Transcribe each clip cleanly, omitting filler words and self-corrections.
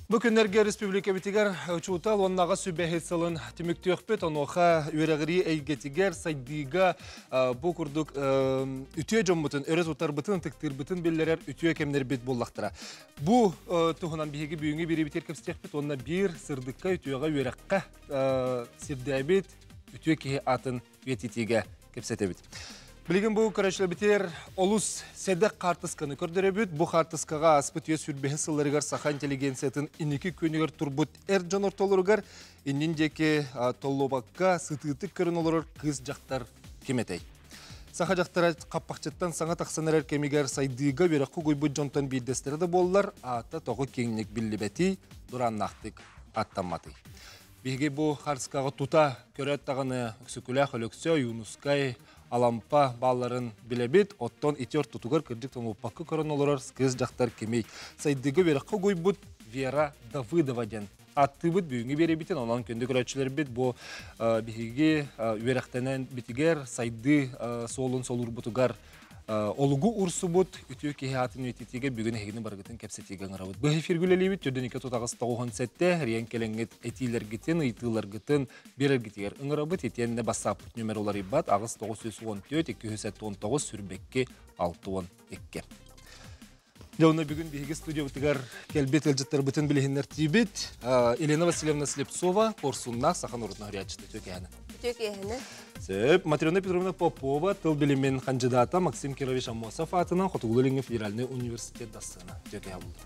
Bugünlerge Respublika bitiger uçutal onnağa sübehit salın tümüktüyökpet onoğa üyeregiri eygetiger saydiga bu kurduk ütüye jombutun örez utar bıtın tıktır bıtın billerer ütüye kemler bit bollaktıra. Bu tuhunan bihigi büyüngü biri bitir kepstekpet onna bir sırdıkka ütüyeğe üyerekka sirdabit ütüye kihi atın üyetitige kepsetebit. Bilgin bu karışla biter olus sedek kartıskanı kördürebüt. Bu kartıskaga aspıt yüz sürbehi sıllarıgar saha inteligensiyatin iniki köyünügar turbut ercan ortalarıgar innindeki tollobakka sıtıtık kırın olur kız jaktar kimetey. Saha jaktara kappakçıttan sana taksanerer kemigar saydıga bir akı goybu jontan bir destere de bollar ata toğu kengnek billibeti duran naktık attanmatı. Bilgi bu kartıskaga tuta köret tağını sükulah ölüksö Yunuskay Alampa balların bilebit, otton itiyor tutugar kırcık tomu pakı koron olurur kız jaktar kemey. Saydıgı bir kogoybut Vera Davıdova den. Attıbıt büyüğünü beri bitin, onun kendi küratçıları bit bu bihigi üyerektenen bitiger saydı solun solur butugar olugu ursu but ütüyü kehiatın ütütige bugün hegini bargıtın kepsetigen arabut. Bu hefirgüleli bit jöden iki tutağız toğun sette riyen kelenget etiler gitin, itiler gitin, birer gitiger. Ingarabut etiyenne basaput numeroları bat, ağız 914, 219 sürbekke 612. Yavuna bugün bihigi studiyo bitigar kelbet elcetler bütün bilehinler tibit. Elena Vasilyevna Sleptsova, korsunna, sahan urutna hüriyatçıda tökehane. Tökehane. Сөп, Матрена Петровна Попова, тыл билимен кандидата Максим Кирович Амосов атынан Хотугулинге федеральный университет дастына төке абылды.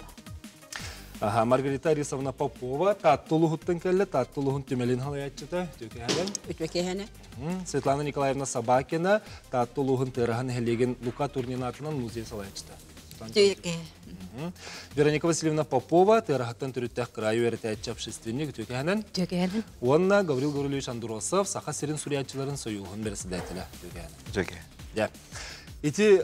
Маргарита Арисовна Попова, таттулухуттан келле, таттулухун түмелин халаятчыта төке хәлен. Төкehane. Светлана Николаевна Собакина, таттулухун тырахан хелеген Лука Турнина атынан музей салаятчыта. Төке. Вероника Васильевна Попова, тырахаттан түрүттәк краю эртәче общественник төке хәлен. Төкehane. Онна Гаврил Гаврилович Андросов, саха серин сурьятчыларын союлғын берсідәтілі. Төке. Ити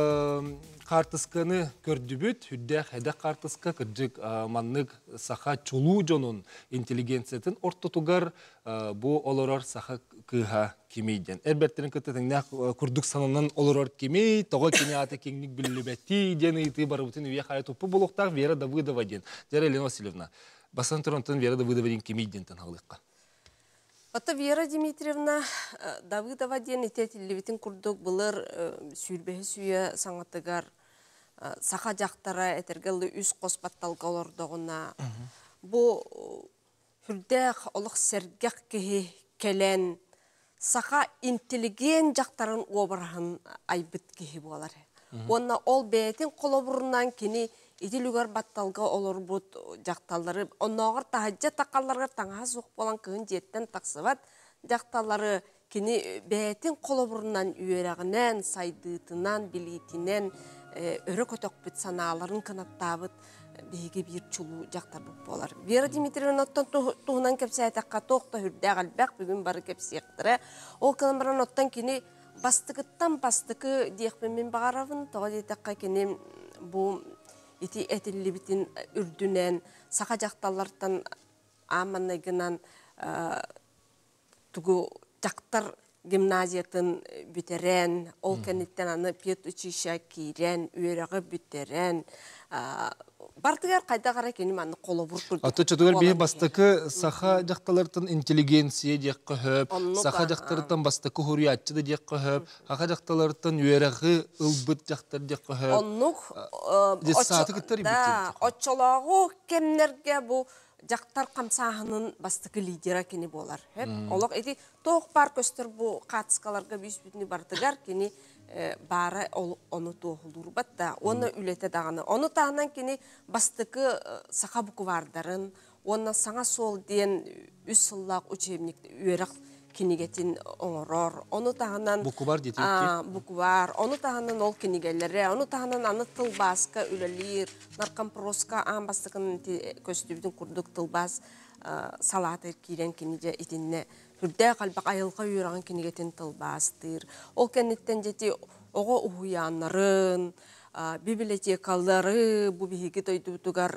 картысканы көрдүбүт, хүддәк әдәк картыска кырджык маннык саха чулу жонун интеллигенциятын ортотугар бу олорор саха кыха кемейден. Әрбәттерін көттетіңнәк күрдік санынан олорор кемей, тоға кене аты кеңнік білібәтті, дені иты барыбытын үйе қайы топы болуқтақ Вера Давыдова ден. Дәрі Елена Васильевна, басан тұрантын Вера Давыдова ден кемейден тін ғалыққа. Ата Вера Дмитриевна Давыдова ден ететілі күрдік бұлыр сүйілбәхі сүйе саңатыгар саха жақтара әтергелі үз қоспатталға олордығына. Бұ хүрдәқ олық сәргәқ кеге кәлән саха интеллигент жақтарын обырағын айбыт кеге болар. Онна ол бәйтін қолы кені итилүгөр батталга олор бут жакталлары онногор тахажа такалларга таңа сук болан кын жеттен таксыбат жакталлары кини бетин колобурунан үйөрөгүнөн сайдытынан билитинен өрө көтөкпүт санааларын канаттабыт биги бир чулуу жактар болар. Вера Дмитриевна оттон туунан кепсе атакка токто хүрдө галбак бүгүн бары кепсектире. Ол канамран оттон кини бастыкыттан бастыкы диекпен багаравын тога детакка кини бу ити этилли битин үрдүнен сака жакталардан аманнагынан тугу жактар гимназиятын бүтерен, ол кенеттен аны пет училища кирен, үйрөгө бүтерен. Бартыгар кайда кара кеним аны колобур күрдү. Аты чөтөгөр бие бастыкы саха жакталардан интеллигенция диек кыһып, саха жактардан бастыкы хурриятчы диек кыһып, саха жакталардан үйрөгө ылбыт жактар диек кыһып. Оннук сааты кыттар бит. Оччологу кемнерге бу жактар камсаһынын бастыкы лидера кени болар. Олог эти тоқ бар көстөр бу катыскаларга бүсбүтүнү бартыгар кени бары оны тоғылдырбат да, оны үлете дағаны. Оны тағынан кені бастықы сақа буквардарын, оны саңа сол ден үс сыллақ учебник үйерек кенегетін оңырор. Оны тағынан буквар детекте. Буквар. Оны тағынан ол кенегелері, оны тағынан аны тылбасқа үлелер, наркомпроска ан бастықын көстүбдің күрдік тылбас салаты кирен кенеге етінне. Хүрдә қалбақ айылға үйраған кенегетін тылбастыр. Ол кенеттен жеті оғы ұхуянларын, библиотекалары, бұ бігеге тойдудығар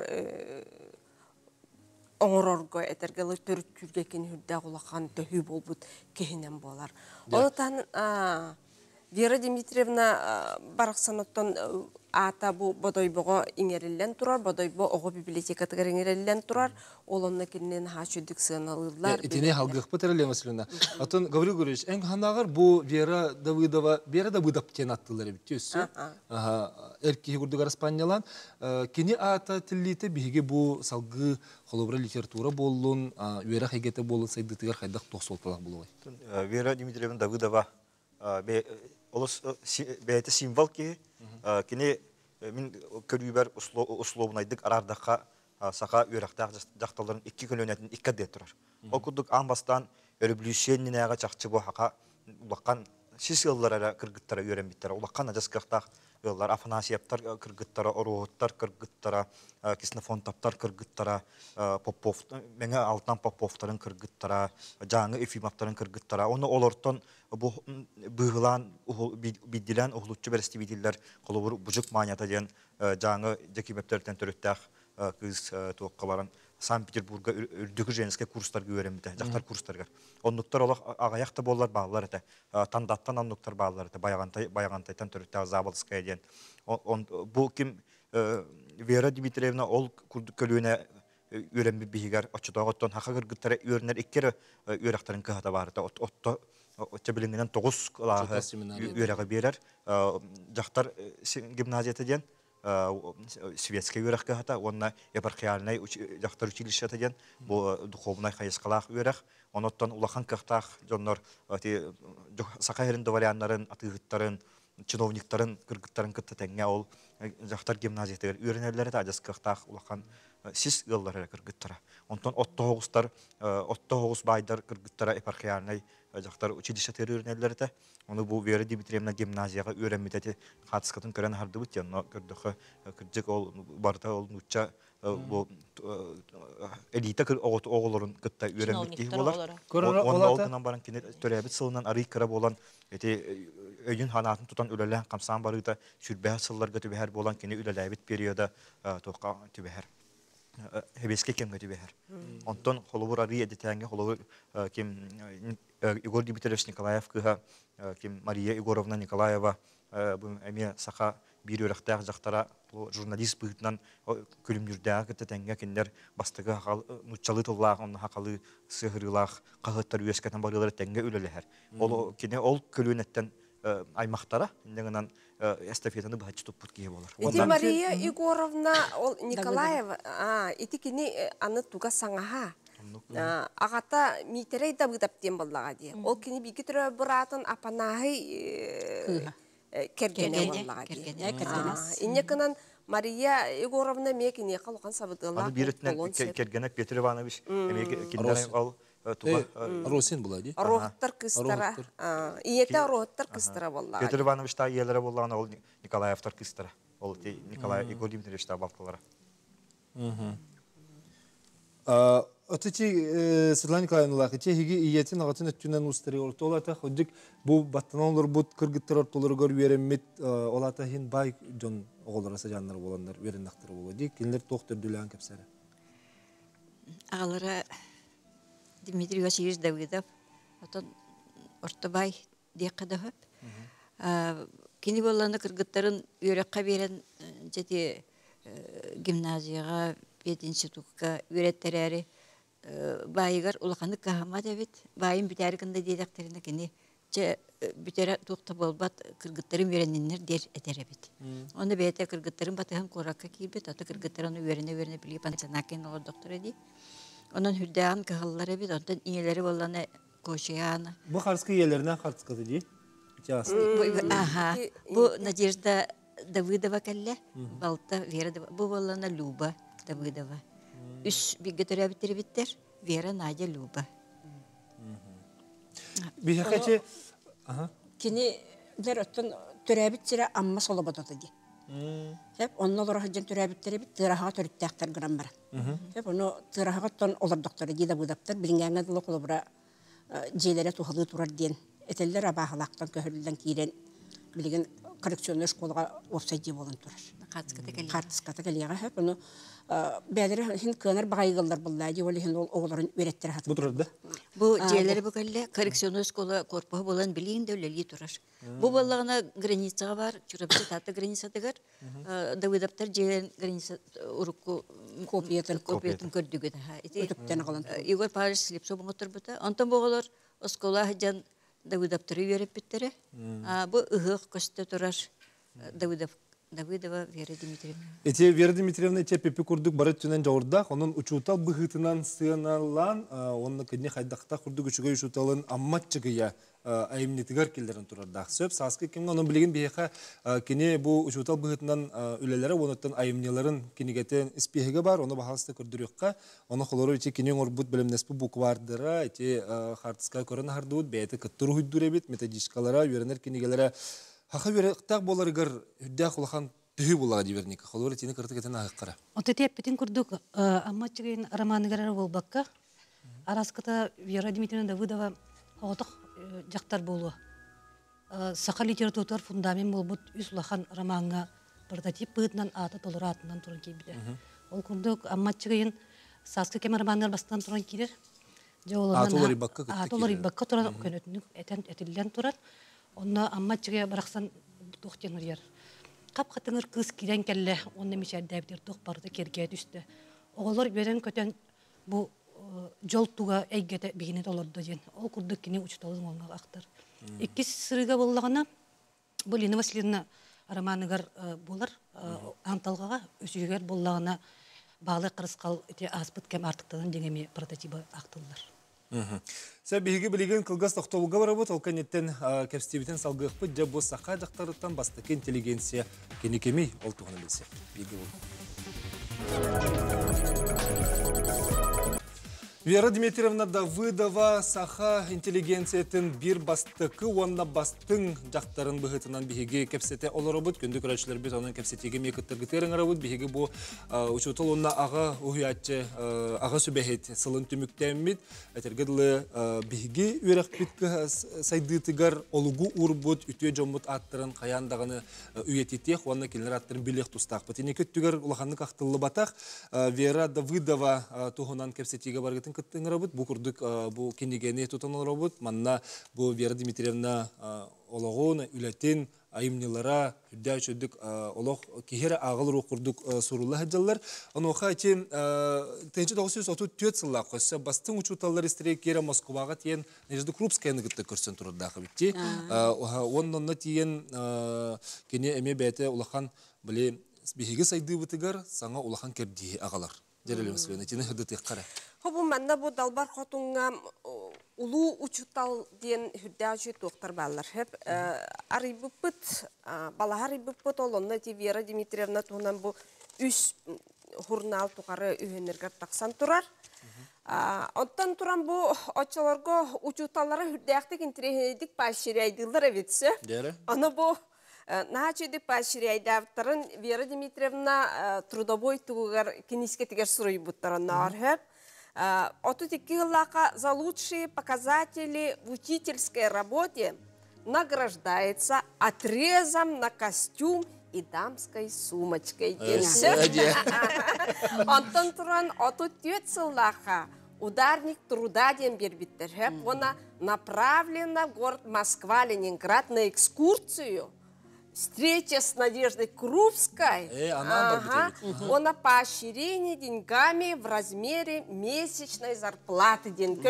оңырорға әтергелі төрт түрге кені хүрдә құлақан төхі болбұд кехінен болар. Оны тағын Вера Дмитриевна барақсаноттон ата бу бодойбого иңерилен турар, бодойбо ого библиотекатыгар иңерилен турар, олонна кеннен хачудик сыналылар. Итине халгых патереле маселена. Атын Гаврил Григорьевич, эн ханагар бу Вера Давыдов кен аттылар бит төсө. Эрки гурдугар Испаниялан кини ата тиллите биге бу салгы холобра литература боллун, Вера хагете боллун сайдытыгар хайдак тосолталак болой. Вера Дмитриевна Давыдова олос бәйті символ ки, кені мен көрібер условнайдық арардаққа сақа үйрақтақ жақталарын 2 күн өнетін 2 дет тұрар. Ол күрдік анбастан өріблюшеннен әға чақчы бұл хақа ұлаққан сіз ғыллар кіргіттара үйрен біттара. Ұлаққан ажасқақтақ ғыллар Афанасияптар кіргіттара, Орохоттар кіргіттара, Киснофонтаптар кіргіттара, мәңі алтынан Поповтарын кіргіттара, жаңы Ефимовтарын кіргіттара. Оны олортон бұғылан бидділен ұғылытчы бәрісті биділер қолуыр бұжық манията ден жаңы декемептерден түріттәқ кыз туаққа баран Санкт-Петербурга үрдігі женеске курстарға өремді, жақтар курстарға. Онлықтар олақ ағаяқты болар бағылар әті, тандаттан онлықтар бағылар әті, баяғантайтан түріттәғы Заболская ден. Бұл кім Вера Дмитриевна ол көлуіне өрембі бейгер, отчытауғыттан хақа кіргіттары өрінер иккері өріқтарын кығата барды. Отто Чебелингенен 9 кылағы өріға берер. Жақтар гимназията ден, светский өріқ кығата, онына епархиальный жақтар училище ден, бұл духовный қайысқалақ өріқ. Оноттан улахан кықтақ, жонлар сақа ерінді варианларын, атығыттарын, чиновниктарын, кыргыттарын кытты тәңе ол жақтар гимназиятығыр өрінерлері де ажас кықтақ улахан сіз ғыллары кыргыттара. Онтан отто хоғыз байдар кыргыттара епархиальный жақтар училище өрінерлері де. Оны бұл Вера Дмитриевна гимназияға өренмедеті қатысқатын көрен харды бұт, яны көрдіқі кірдік ол барда ол нұтча элита оғылырын кытта өренмедеті болар. Оны олғынан баран кене төрәбіт сылынан арый кірі болан өйін ханатын тұтан үлелі қамсан барыда сүрбәр сылларға түбәр болан кене үлеләбіт периода тоққа түбәр. Хебеске кемге түбәр. Онтон холовыр арый әдетәңге холовыр кем Игорь Дмитриевич Николаев кыға, кем Мария Егоровна Николаева әме сақа бір өріқтәқ жақтара журналист бұғытынан көлімдердәғы кітті тәңге кендер бастығы нұтчалы тұллағы, оны хақалы сығырылақ, қағыттар өскәтін барылары тәңге өлелер. Ол көлінеттен аймақтара, ендігінен эстафетаны бұғатшы тұппыт кейе болар. Ити Мария Егоровна Николаева, ити кені аны туға саңаға. Ағата митерей дабыдаптен боллаға де. Ол кені бикі түрі бұратын апанағы кергене боллаға де. Инекінен Мария Егоровна мекіне қалуған сабыдылар. Аны биретінен кергене Петр Иванович кендерін ол Росин була ди. Рохтар кыстара. Иете рохтар кыстара боллаға. Петр Иванович та елері боллағына ол Николаевтар кыстара. Ол Николай Игорь Дмитриевич та балтылары. Отечи Светлана Николаевна лахиче хиги иетин агатын өттүнөн устары ортолата ходик бу баттанолор бут кыргыттар ортолоргор беремет олата хин бай жон оголораса жандар болондар берендактар болоди кинлер токтөрдүлөн кепсере. Агалара Дмитрий Васильевич Давыдов отон ортобай декада хөп. Кини болланы кыргыттарын үйрөккө берен жети гимназияга институтка үйрөттөрү байыгар улаханы кахама дебит байым бүтәргендә дидәктерне кини че бүтәр тукта болбат кыргыттарын үйрәннәр дер этеребит. Оны бәйтә кыргыттарын батыган коракка килбит, ата кыргыттарын үйрәнә билеп пансанакен ол доктор иди. Onun hüddeğin kağılları bir ondan iyileri olanı koşuyan. Bu karskı iyilerine karskı dedi. Aha. Bu Nadejda Davıdova kelle. Balta Vera bu olana Luba Davıdova. Üç bir götürebilir bitter. Vera Nadya Luba. Bir hakikaten. Kini der ötün törebitçire amma solabadı dedi. Hep onlar hacın törebitleri bit tıraha törüttekler grammar. Hep onu tırahaton olur doktoru diye bu doktor bilingene de lokula bura cilere tuhalı turar diyen. Eteller abahalaktan köhürlüden kiren билеген коррекционный школага офсайд болон турар. Картыската келега хеп аны бәдер хин көнер багайгылдар буллады ол хин ол огларын өйрәттер хат. Бу турда. Бу җәйләре бу кәллә коррекционный школа корпусы булан билин дәүләли турар. Бу баллагына границага бар, чурапчы таты границадагар. Давыдаптар җәйләр граница урукку копиятын көрдүгә. Өтөптән калган. Игор Париж слепсо буңтыр бута. Антон боголор школа җан Давыдаптар өйрәп биттере. Бу ыгык кысты турар. Давыдова Вера Дмитриевна. Вера Дмитриевна пепе курдук барат түнен жаурдақ, onun учутал быхытынан сыналан, onun кедне хайдақта курдук учуга учуталын амматчыгыя айымнетігер келдерін тұрардақ. Сөп, саскы кемге оның білеген бейеқа кене бұл учутал быхытынан үлелері, онықтан айымнелерін кенегетен іспехеге бар, оны бағалысты көрдіріққа, оны қолыру ете кенең орбут білімнеспі буквардыра, ете хартыска көрін хардуыд, бәйті кіттіру хүйдүребет, методичкалара, үйренер кенегелері Хаха веректак боларыгар хүддәк улахан төһү булага диберник. Холор тине кыртык этен агыккара. Отете петин курдук амма чыгын романыгар болбакка. Араската Вера Дмитриевна Давыдова оток жактар болу. Саха литература фундамент болбут үс улахан романга прототип бытынан аты толуратынан туран кийбиде. Ол курдук амма чыгын саска кем романдар бастан туран кирер. Атолори бакка туран көнөтүнүк этен этилден турат. Онна аммачыга бараксан тохтенер яр. Кап-катыңыр кыз кирен келле, онна мишәддәбдер тох барды кергә düştü. Оголор берен көтен бу жолтуга әйгәтә бигене толорды дигән. Ол курдык кине учталын онга актыр. Икки сырыга буллагына бу Лена Васильевна романыгар булар, анталгага өсүгәр буллагына балы кырыскал эте аспыт кем артыктан дигеме прототипы актылар. Сәп биһиге билеген кылгас тохтолуга барабыт, ол кенеттен кепстибитен салгыхпыт, жа бу саха жактарыттан бастык интеллигенция кенекемей ол туганы билсе. Биги бул. Вера Дмитриевна Давыдова саха интеллигенциятын бир бастыкы, онна бастың жақтарын бұғытынан биһиге кепсете оларабыт, күнді көрәшілер бет, оның кепсетеге мекіттіргітерін арабыт, биһиге бұл учутыл онна аға ұхиятчы, аға сүбәхет сылын түміктәммит, әтергідлі биһиге өрәқ біткі сайдытыгар олугу урбут, үтуе жомбут аттырын, қаяндағыны үйететех, онна келінер аттырын билех тұстақ. Бәтіне көттігер ұлақанны қақтылы батақ, Вера Давыдова туғынан кепсетеге барғытын кыттың робот, бу курдук бу кенегене тутан робот, манна бу Вера Дмитриевна ологона үлетин айымнылара хүддә чөдүк олог кихера агыл ру курдук сурулла хаҗаллар. Аноха тен 1934 елда кыса бастың учуталлар истерек кера Москвага тен нежды Крупскаяны гытты көрсен турда хабитти. Оннан тен кене эме бәте улахан биле биһиге сайды бутыгар саңа улахан кепди агалар. Дерелемес вене тен хыдыты кара. Хобу манна бу далбар хотунга улу учутал ден хүддәҗи доктор баллар хеп арыбыпыт балахар быпыт олонна ти Вера Дмитриевна тунан бу үс журнал тугары үйенергә таксан турар. Оттан туран бу очолорго учуталлары хүддәктик интередик паширайдылар битсе. Аны бу Начиди паширайдавтарын Вера Дмитриевна трудовой тугар кинискетигер сурой буттараннар хеп. Отутикилака за лучшие показатели в учительской работе награждается отрезом на костюм и дамской сумочкой. Антон Туран отутюцелаха ударник труда ден бербиттер. Она направлена в город Москва-Ленинград на экскурсию. Встреча с Надеждой Крупской, она поощрение деньгами в размере месячной зарплаты.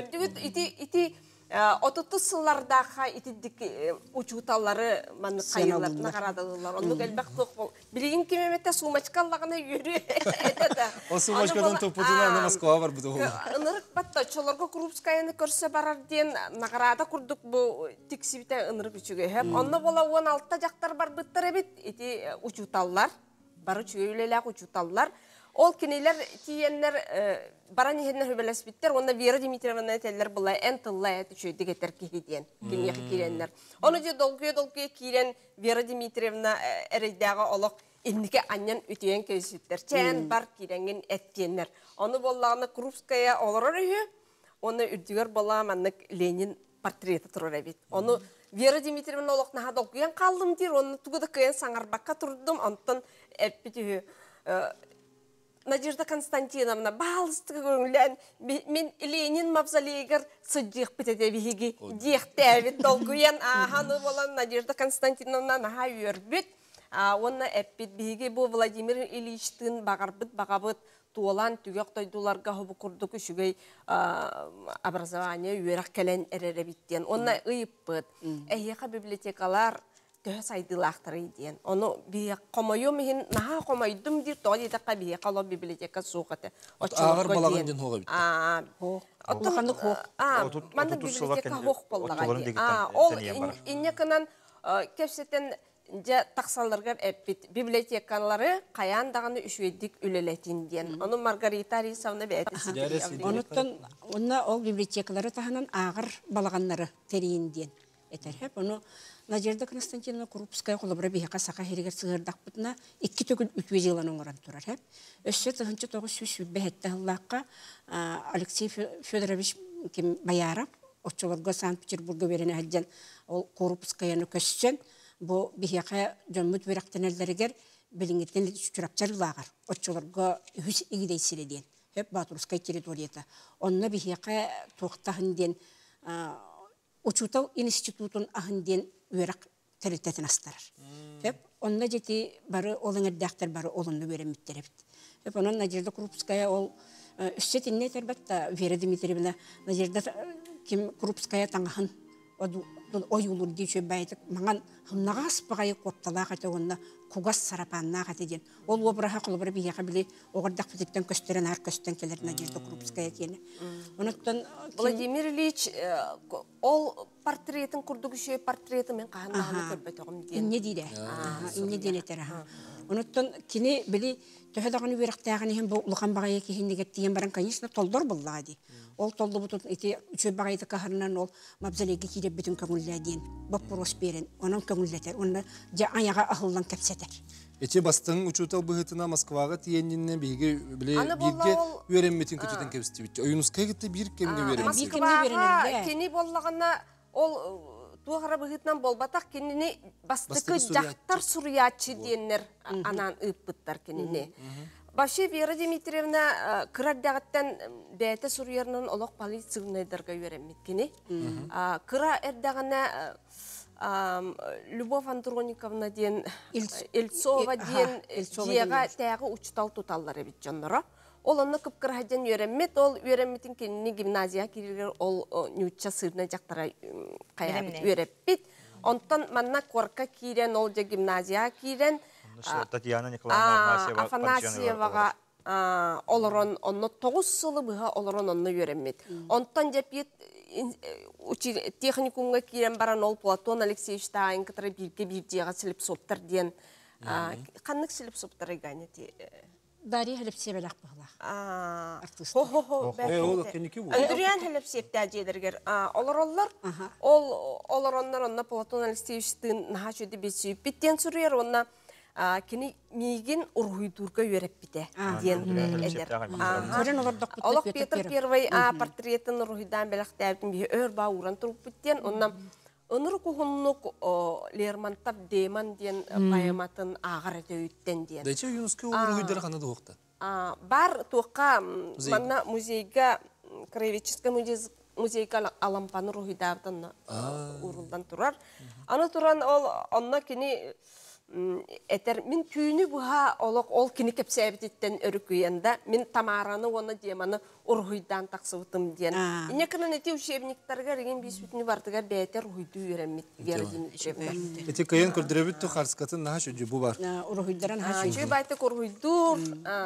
Отутусылардаха учуталары маны кайылар, нағарадылар. Оны кәлбәк тоқ. Білген кемеметті сумачкаллағына үйірі. О сумачкадан топудына Москва бар бұды ол. Үнірік батта, чоларға Крупскаяны көрсе барарден нағарада күрдік бұл тексибіте үнірік үшіге. Онны бола 16 жақтар бар бұттыр әбет, учуталлар, бары чөйлеләк учуталлар. Ол кенелер тиеннер баран ехеннер хөбелес биттер, онда Вера Дмитриевна әтелер бұлай әнтыллай әті чөйді кетер кейден, кенеқі кереннер. Оны же долгуя керен Вера Дмитриевна әрейдағы олық иннике аннан үтейен көзіттер. Чән бар керенген әткеннер. Оны болағына Крупская олар өрі, оны үрдігер болағыманнық Ленин портреті тұрыр әбет. Оны Вера Дмитриевна олоқнаға долгуян қалдым дир, оны тугыда кыян саңарбаққа тұрдым, онтан әппетігі Надежда Константиновна, балыстығы көріңлән, мен Ленин мавзолейгер сұддиқ бітеді бейгі дейіқті әвет долгуян, ағаны болан Надежда Константиновна наға өрбіт, оны әппет бейгі бұл Владимир Ильичтің бағарбыт туолан түгек тойдуларға хубы күрдік үшігей образование үйерақ кәлен әрәрәбіттен. Оны ұйыппыт. Әйеқа библиотекалар төһө сайдылақтыры дейін. Оны бейек қомайым ехін, наға қомайдым дейір, тоғы дейдіққа бейек қало библиотека суқыты. Ағыр балаған ден хоға бітті. Отқаны хоқ. Манда библиотека хоқ болдыға дейін. Ол иннекінен кепсеттен же тақсалырғар әппет библиотекалары қаяндағаны үшведдік үлелетін дейін. Оны Маргарита Арисовна бәйтісі. Оныттан, онна ол библиотекалары тағынан ағыр балағанлары терейін дейін. Әтәрхеп, оны Надежда Константиновна Крупская қолыбыра бейіқа сақа херегер сығырдақ бұтына 2 түгіл үтвезелан оңыран тұрар. Өссе тұғынчы тоғы сөз бәхетті ғыллаққа Алексей Федорович Баяров, отчыларға Санкт-Петербурга берені әлден ол Крупскаяны көссен, бұл бейіқа жөмміт верақтен әлдерігер біліңеттен шүрапчар ғылағар, отчыларға үз егідей сіреден. Хеп Батурскай территорията. Онна бейіқа тоқтағын ден Учутал институтун ахынден үйрак тәреттетін астарар. Онна жеті бары олың әрдәқтір бары олынны өреміттеребіт. Онын Надежда Крупская ол үстет инне тәрбәтті Вера Дмитриевна Надежда Крупская таңғын ой улур дейші бәйтік маған хымнаға аспағайы қоптала қаты онына кугас сарапанна қаты ден. Ол обыраға құлыбыры бейеға біле оғырдақ бітіктен көстерін ар көстен келер Надежда Крупская тені. Владимир Ильич, ол портретін күрдігі шөй портреті мен қағандағыны көрбет оғым ден. Инне дейді. Инне ден етер. Оныттан кені білі төхедағыны верақтағын ехен бұл ұлған бағайы кейіндегет деген баран, конечно, толдор бұллады. Ол толды бұтын үші бағайды қағырынан ол мабзалеге кейде бүтін көңілден бұл бұрыс берін, оның көңілдетер, оны аяға ағылдан кәпсетер. Эти бастың учутал бұғытына Москваға тиенненне бейге өремметін көтетін кәпсті бітті. Ойынысқа кетті бір кемге өремметін. Москваға кені болағына ол туғара бұғытынан болбатақ кеніне бастықы жақтар сұриятчы денер анан ұппыттар кеніне. Башы Вера Дмитриевна кырардағыттан бәйті сұруярынан олық полицияйдарға өреммет кені. Кыра әрдағына Любовь Андрониковна ден, Ельцова ден, жеға тәғы учтал тұталлары бит жанлары. Ол оны кыпкырхаден өреммет, ол өремметін кеніне гимназия керілер, ол нюча сырна жақтара өреммет. Онтан манна корка кирен, ол же гимназия кирен, Татьяна Николаевна Афанасьеваға олырын, онны 9 сылы бұға олырын онны өреммет. Онтан жепет техникумға кирен баран ол Платон Алексеевич Тайын, который бірге сіліп соптар ден. Қанық сіліп соптар егане? Дарья Хлебсебелақ бұғылақ. Өндіриян Хлебсепті әжедергер. Олар, олар онна Платон Алексеевичтің наға жөді бесіп біттен сүрер, онна кені мейген ұрғыйдурға өреп біте ден әдер. Олық Петр Первый портретін ұрғыйдан бәліқтәрдің бейі өр бауыран тұрып біттен, онна Оныр кухуннук Лермонтов Демон ден поэматын ағыр өттен ден. Дайча юнуске олар өйдер қанады оқты? Бар туаққа манна музейға, краеведческий музейға алампаны рухидардың ұрылдан тұрар. Аны тұран онна кені әтер, мен түйіні бұға ол кені кепсәбететтен өрікүйенді, мен тамараны оны деманы ұрғыйдан тақсывытым ден. Инекінің әте үшебініктарға реген бейсбетіні бардығар бәйтер ұрғыйды үйренмет берден үшебінер. Әте кайын көрдіребітті қарсықатын наға шөді бұ бар? Ұрғыйдарын наға шөді. Жөй байтық ұрғыйдур.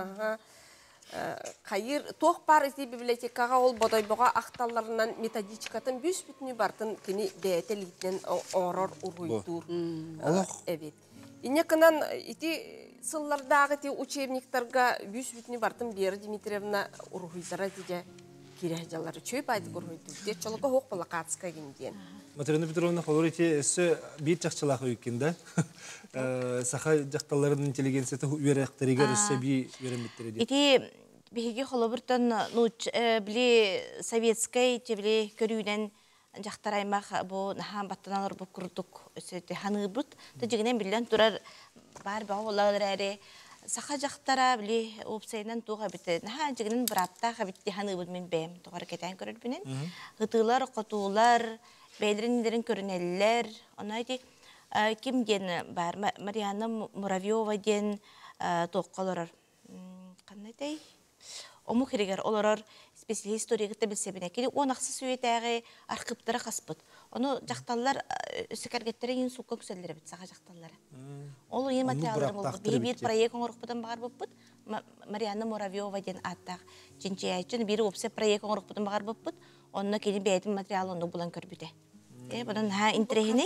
Қайыр, тоқ бар әте библиотекаға ол бодайбоға ақталарынан методичкатын бейсбетіні бардын кені бәйтелітінен орор ұрғыйдур. Әбет. Инекынан ити сыллардағы те учебниктарға бүйсбітіне бартын Вера Дмитриевна ұрғыйдара деге кережалары чөй байды ұрғыйды. Де чолығы хоқ бола қатысқа кенден. Материна Петровна қолыр ете өсі бейт жақшылағы өйкенді. Сақа жақталардың интеллигенцияты үйеректірігер өсі бей үйеріметтері де. Ити бейге қолы бұртын біле советскай, біле көрігінен жақтар аймақ бұл нахан баттаналар бұл күрдік өсеті ханығыбыт. Тәжігінен білден тұрар бар баға олағылар әрі. Сақа жақтара біле опсайынан туға біті. Нахан жігінен бір апта қабітті ханығыбыт мен бәйім тұғар кетен көрір бінен. Ғытылар, қотулар, бәйлеріндерін көрінелілер. Оны айты кім ден бар? Марияна Муравьева ден тоққаларар. Қандай дәй? Ому керегер оларар специалист история гытта билсебине кини он аксы сүйетәге архивтара каспыт. Оны жакталлар сөкәргәттәре ин сукка күсәлләре бит сага жакталлары. Ол ин материаллар булды. Бир проект оңорыкпыдан багар булып, Марияна Муравьева ден аттак жинчәйчен бири опсе проект оңорыкпыдан багар булып, онны кини бәйтим материал онны булан көрбүтә. Будан ха интерехини.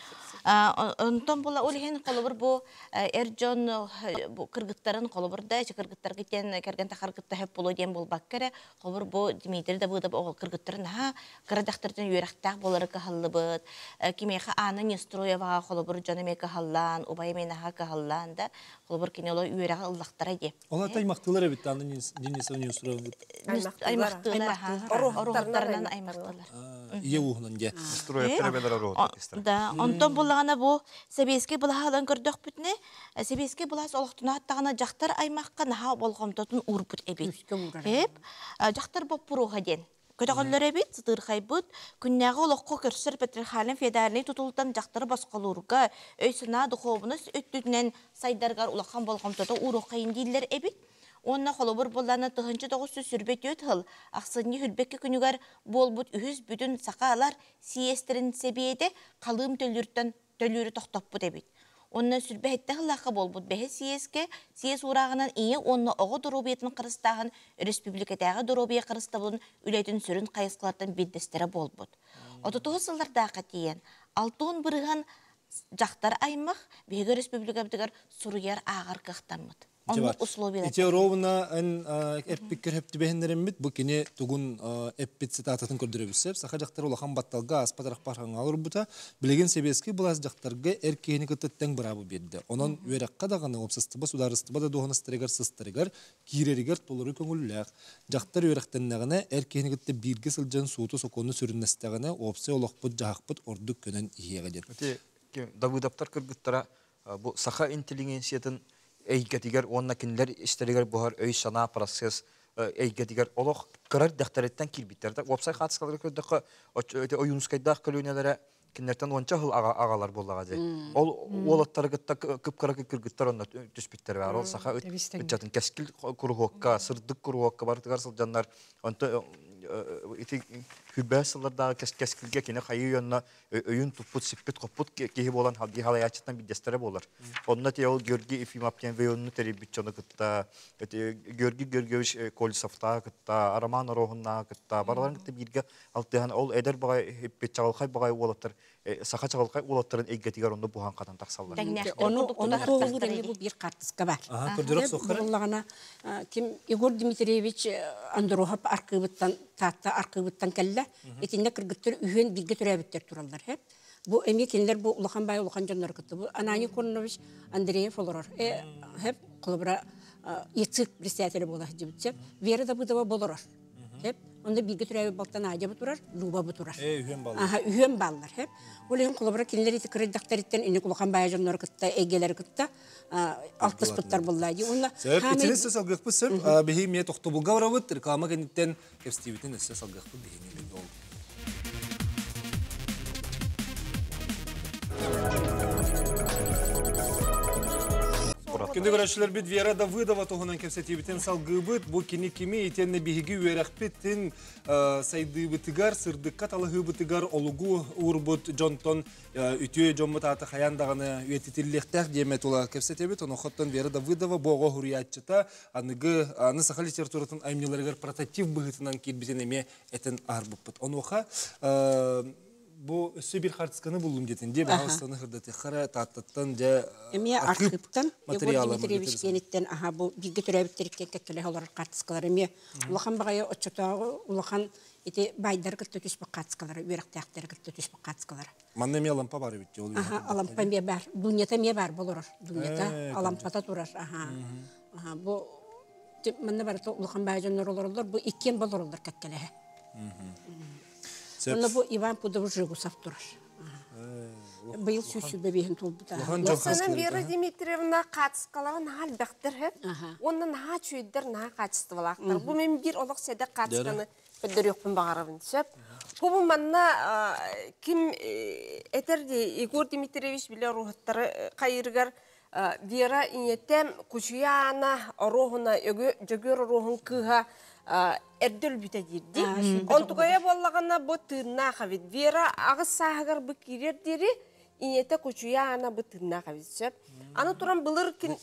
Онтон була олихен колобур бу Эрджон бу кыргыттарын колобурда, кыргыттар кетен керген тахаргытта хеп боло ден болбак кере. Колобур бу Дмитрий да буда бу кыргыттарын ха кырдактырдан юрактак болары кахаллыбыт. Кимеха аны Нестроева колобур жанымека халлан, убаймена ха кахаллан да. Колобур кинело юрага ыллактара ди. Ола таймактылар бит аны Денисов Нестроева. Аймактылар ха. Орохтарынан аймактылар. Ие ухнан ге. Нестроев теребелер орот. Да, онтон буллагана бу Себеске булахалан көрдөх бүтне. Себеске булас олохтуна аттагана жактар аймакка наха болгомтотун урбут эбит. Хеп, жактар боп буруга ден. Көтөгөллөр эбит, сыдырхайбыт, күннәгы олоққа көрсөр Петрихалин федеральный тутултан жактары басқалурга, өйсына духовнус өттүнен сайдаргар улахан болгомтото урукайын диллер эбит. Онна холобур болланы тыгынчы тогуссу сүрбет өтхыл. Ақсынны хүлбекке күнігер болбут үхіз бүтін сақалар сиестерін себейді қалым төлүрі тоқтаппу дебит. Онна сүрбетті ғылақы болбут бәхі сиеске, сиес урағынан ие онна оғы дұрубетін қырыстағын республикадағы дұрубия қырыстабылын үлетін сүрін қайысқылардан биддестері болбут. Отутуғы сылдарда қатиен, алтуын бұрыған жақтар аймақ, бейгі республика бітігер сұруяр ағар қықтамыд. Ите ровна ан эппикер хепти бехендерен бит бу кине тугун эппит цитататын көрдүрөбүсөп саха жактар улахан батталга аспатарак барган алыр бута билеген себески булас жактарга эркени кыттен барабы берди. Онон үеракка даганы опсастыба сударыстыба да дохонастрегер сыстырыгар киреригер толуру көңүлләк. Жактар үерактеннагына эркени кытты бирге сылжан сууту сокону сүрүннестагына опсе олокпут жахпут ордук көнөн иегеден. Давыдаптар кыргыттара бу саха интеллигенциятын эйгетигер онна кинлер истеригер бухар өй сана процесс эйгетигер олох кырар дактареттен килбиттерде вебсай хатскалар көрдөкө оюнскайдак көлөнелере кинлерден онча хыл агалар боллага же ол олаттаргытта кыпкара кыргыттар онна түспиттер бар ол саха өтчатын кескил кургокка сырдык кургокка бардыгар сылжаннар онто ити хүбәсыларда кескилге кине хайыйонна өйүн туппут сиппит коппут кеһи болан халги халаячтан бидестере болар. Онна те ол Георгий Ефимовтен веонну терибитчоны кытта, Георгий Георгиевич Колесовта кытта, Роман Рохунна кытта, барларын кытта бирге алтыхан ол эдер багай хиппет чагалхай багай олаттар, саха чагалхай олаттарын эйгетигер онда бухан кадан таксаллар. Оны тоғылыр эмне бу бир картыска бар. Көрдүрөк соккар. Буллагана ким Егор Дмитриевич Андорохов аркыбыттан татта аркыбыттан келле, этинде кыргыттыр үйөн бирге төрөбүттер тураллар хеп. Бу эми кинлер бу улахан бай улахан жаннар кытты. Бу Анани Конович Андреев олорор. Хеп колбра ецик председатель бола жибитсеп, Вера да буда болорор. Хеп, онда бирге төрөбү балтан ажабы турар, Люба бу турар. Үйөн баллар. Аха, үйөн баллар хеп. Олен колбра кинлер ити кредиттактарыттан эне улахан бай жаннар кытта, эгелер кытта, алтыс пыттар боллайды. Онда Итинес салгыкпы сөп, бехи мие тоқтубулга барабыт, рекламы кенеттен кепстибитин эссе салгыкпы бехини ол. Күнді көрәшілер бит Вера Давыдова тоғынан кепсетибитин салгыбыт, бу кини кими итенне бихиги үерәқпеттин сайдыбытыгар, сырдыкка талығыбытыгар олугу урбут Джонтон үтіе жоммут аты хаяндағаны үететіллектәк деметі ола кепсетибит, оны хоттан Вера Давыдова боға хуриятчыта аны саха литературатын аймнелерігер прототип бұғытынан келбітен еме әтін арбыппыт. Оны оға бу өссө бир хартсканы булдум детинде баастаны хырдаты хара таттан же эмия архивтан Егор Дмитриевич кенеттен аха бу бирге төрөбүттерикке кеккеле олар хартскалар эмия улахан багая очотагы улахан ити байдар кытты түспөк хартскалар үерактактар кытты түспөк хартскалар манна эмия лампа бар бит жол аха лампа эмия бар дуньята эмия бар болор дуньята лампата турар аха бу манна бар улахан байжаннар олорлор бу иккен болорлор кеккеле Оны бу Иван Пудов Жигусов турар. Быйыл сүсү бебейін толбута. Осынан Вера Дмитриевна қатысқалаған албақтыр, онын ха чүйдер на қатыстывалақтыр. Бұл мен бір олық седе қатысқаны білдірекпін бағарабын сөп. Бұл манна кім әтерде Егор Дмитриевич біле рухаттары қайырғар Вера инеттем күшияна рухына жөгер рухын кыға әрділ бүті дерді. Онтуғая болағына бұл тырна қавид. Вера ағыз сағығар бұл керер дері инетте күшияна бұл тырна қавид сөп. Аны тұран бұлыр кен...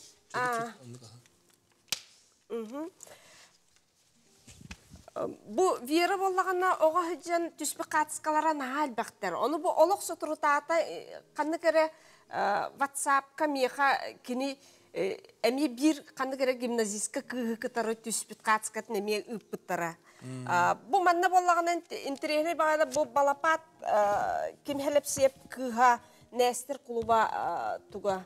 Бұл Вера болағына оға хүджен түспі қатысқалара нағал бәқтер. Оны бұл олық сұтыры тағата қанды кәрі WhatsApp-ка меха кені әме бір қанды кәрі гимназистка кығы кітары түспіт қатысқатын әме үппіттара. Бұл манна болағынан интерегіне бағада бұл балапат кем хәліпсеп кыға нәстір құлыба туға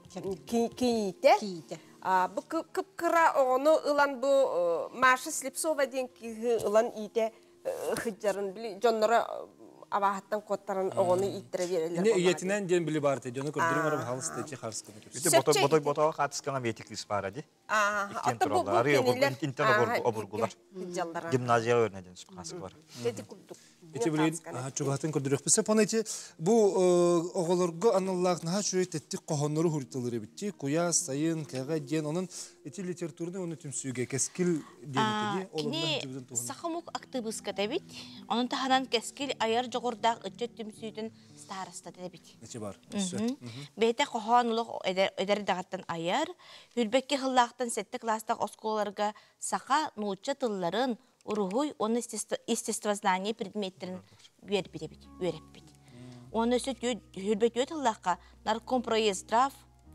кейте. Бұл күп-күра оғыны ұлан бұл Маша Слепсова ден кігі ұлан ите хүджарын білі жонлары абағаттан коттарын оғыны иттірі берелер. Не иетінен ден білі барды, жоны көрдірің арам халысты ече қарсықыны көрсі. Ботой ботаға қатысқана метекліс бар әді. Иттен тұралды. Ария интен обырғылар. Гимназия өрнеден сұқасық бар. Деді күлдік. Эти блин, чугатын көрдүрөк бесе понети бу оголорго аналлахна чуй тетти кохоннору хуртылыры битти куя сайын кага ден онун эти литературны оны түмсүгө кескил денети олондан жибден тугун сахамук актыбыска дебит онун таханан кескил аяр жогордак ычет түмсүдүн староста дебит эти бар бете кохонлук эдер дагаттан аяр хүрбекке хыллактан 7 класстак осколарга саха нуча тылларын Уругуй, он естествознание предметтерин үйереппит. Он өсөт хүрбет өтіллаққа наркомпроездрав,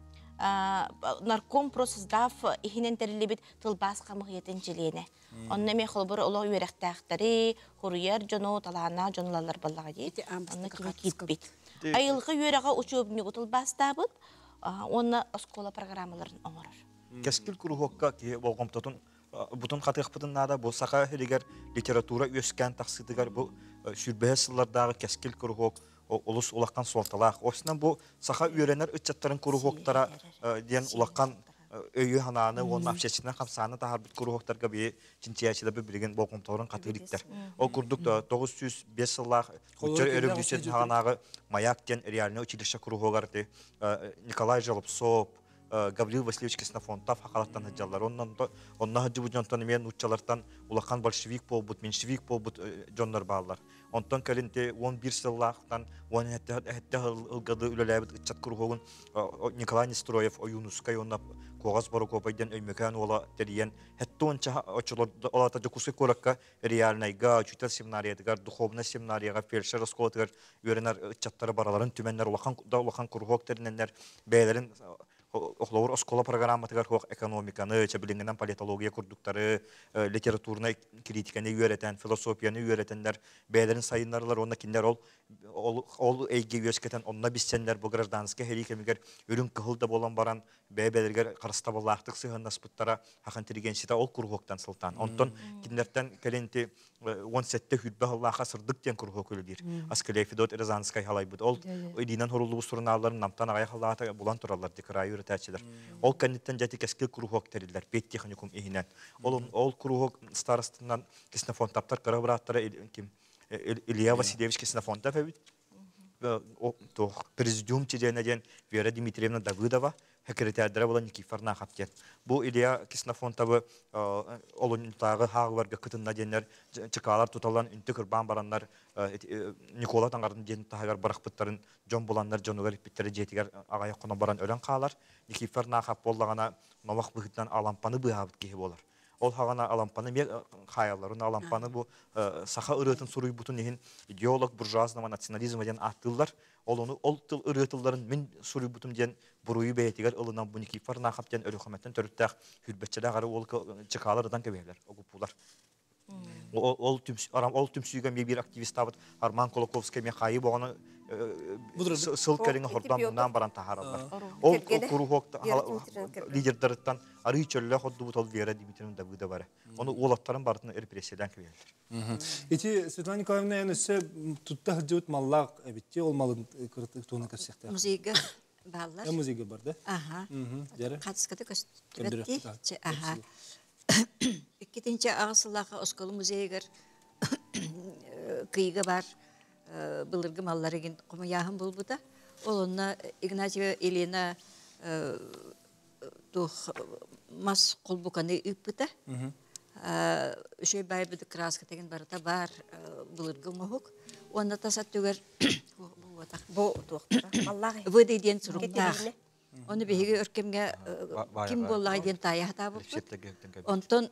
наркомпросыздрав ихинен тәрілебет тылбас қамығетін желені. Онна мен қолбыр олық үйеректәқтері, құруяр жону талағына жонылалар балаға дейд. Онна кеме кетпет. Айылғы үйереға ұчуыбыны ұтылбастабыд, онна оскола программаларын оңырыр. Кескіл күріғыққа ке болғымтатын Бутун қатықпытын нада бұл сақа хелигер литература өскен тақсыдығар бұл сүрбәе сыллардағы кескіл күрғоқ, олыс улаққан суалталақ. Осынан бұл сақа үйренер үтчаттарын күрғоқтара ден улаққан өйі хананы, оның апшесінен қамсаны тағар бүт күрғоқтарға бейі жинтияшыда бір білген болғымтауырын қатығыріктер. Ол күрдік 905 сыллақ үтчер өрімдесен ханағы маяк ден реаліне училище күрғоғар Николай Жолобсов, Гаврил Васильевич Киснафонтов хақалаттан хаджалар. Онна хаджы бұ жонтан мен ұтчалартан улақан большевик болбут, меншевик болбут жонлар бағалар. Онтан кәлінте 11 сыллақтан, 10 әтті ұлғады үлеләбіт ұтчат күрғоғын Николай Нестроев, Юнускай, онна қоғаз бару көпайден өймекән ола тәріен. Әтті онча олата жокусы көрікка реальнайға, учитель семинариядығар, духовна семинарияға, фельдшер осколатығар үйренер ұтчаттары бараларын түменнер улақан күрғоқ тәріненлер бәйлерін Охлаур оскола программатыгар хох экономиканы, чабилингенен политология курдуктары, литературны критиканы үйретен, философияны үйретенлер, бәйлерин сайынларлар, онна киндер ол эйге үйескетен, онна биссенлер, бұл гражданский херикемигер үрін кығылда болан баран, бәйлергер қарыста болақтық сығын наспыттара, хақан тиригенсита ол кургоктан сылтан. Онтон киндерден кәленті 17 хүтбі ғыллаға сырдық ден кургок өлідер. Аскелей Федот Эрзанскай халай бұд. Ол өйдінен хорулы бұстырыналарын намтан ағай халлағата бұлан тұралар декарай үрітәчілер. Ол кәнеттен жәті кәскіл кургок тәрілдер, бет техникум егінен. Ол кургок старостынан Киснафонтаптар қарабыраттары Илья Васильевич Киснафонтап әбіт. Президиум теденеден Вера Дмитриевна Давыдова Хекретядра была Никифор Нахаптен. Бу Илья Киснафонтабы олунтағы хағыларға күтінна денер чекалар тұталан үнті күрбан барандар Никола таңғардың ден тағығар барақпыттарын жон боландар жонуғар иппеттері жетігер ағай құна баран өлен қалар. Никифор Нахап болағана мавақ бұғыттан алампаны бұғабыт кейі болар. Ол хағана алампаны мен қаяларын алампаны бұл сақа ұрытын сұруй бұтын ехін идеолог буржуазнама национализм ден аттылар. Ол тыл ұрытыларын мен сұруй бұтын ден бұруй бәйтігер ұлынан бұл Никифор Нахап ден өріқаметтен түріттәқ хүлбетчілі ғары ол чықаларыдан көбейлер, оғыпулар. Ол түмсүйген бір активист табыт Арман Колоковский мен қайы болғаны сыл кәріңі хордан мұнан баран тахаралар. Ол құруғық лидердеріттен ары чөлі қодды бұт ол Вера Дмитриевна Давыда бары. Оны олаттарын бартын репрессиядан көвелдір. Ити Светлана Николаевна өсі тұтта ғыджауыт маллақ әбітте ол малын туғына көпсекті. Музейге баллар. Музейге барды? Аха. Жәрі? Қатысқаты көстіретті. Аха. Иккетінші ағысылағы Осколы музейгер күйігі бар бұлырғы маллары ген құмаяғын бұл бұда. Ол онына Игнатьева Елена мас қолбұқаны үп бұда. Үшөй бай бұды краска деген барыта бар бұлырғы мұхық. Онына тасат түгер Бұл туақтыра. Маллағы. Бұды ден сұрықтақ. Оны бейге өркемге кім боллағы ден тайы хата бұлды. Онтон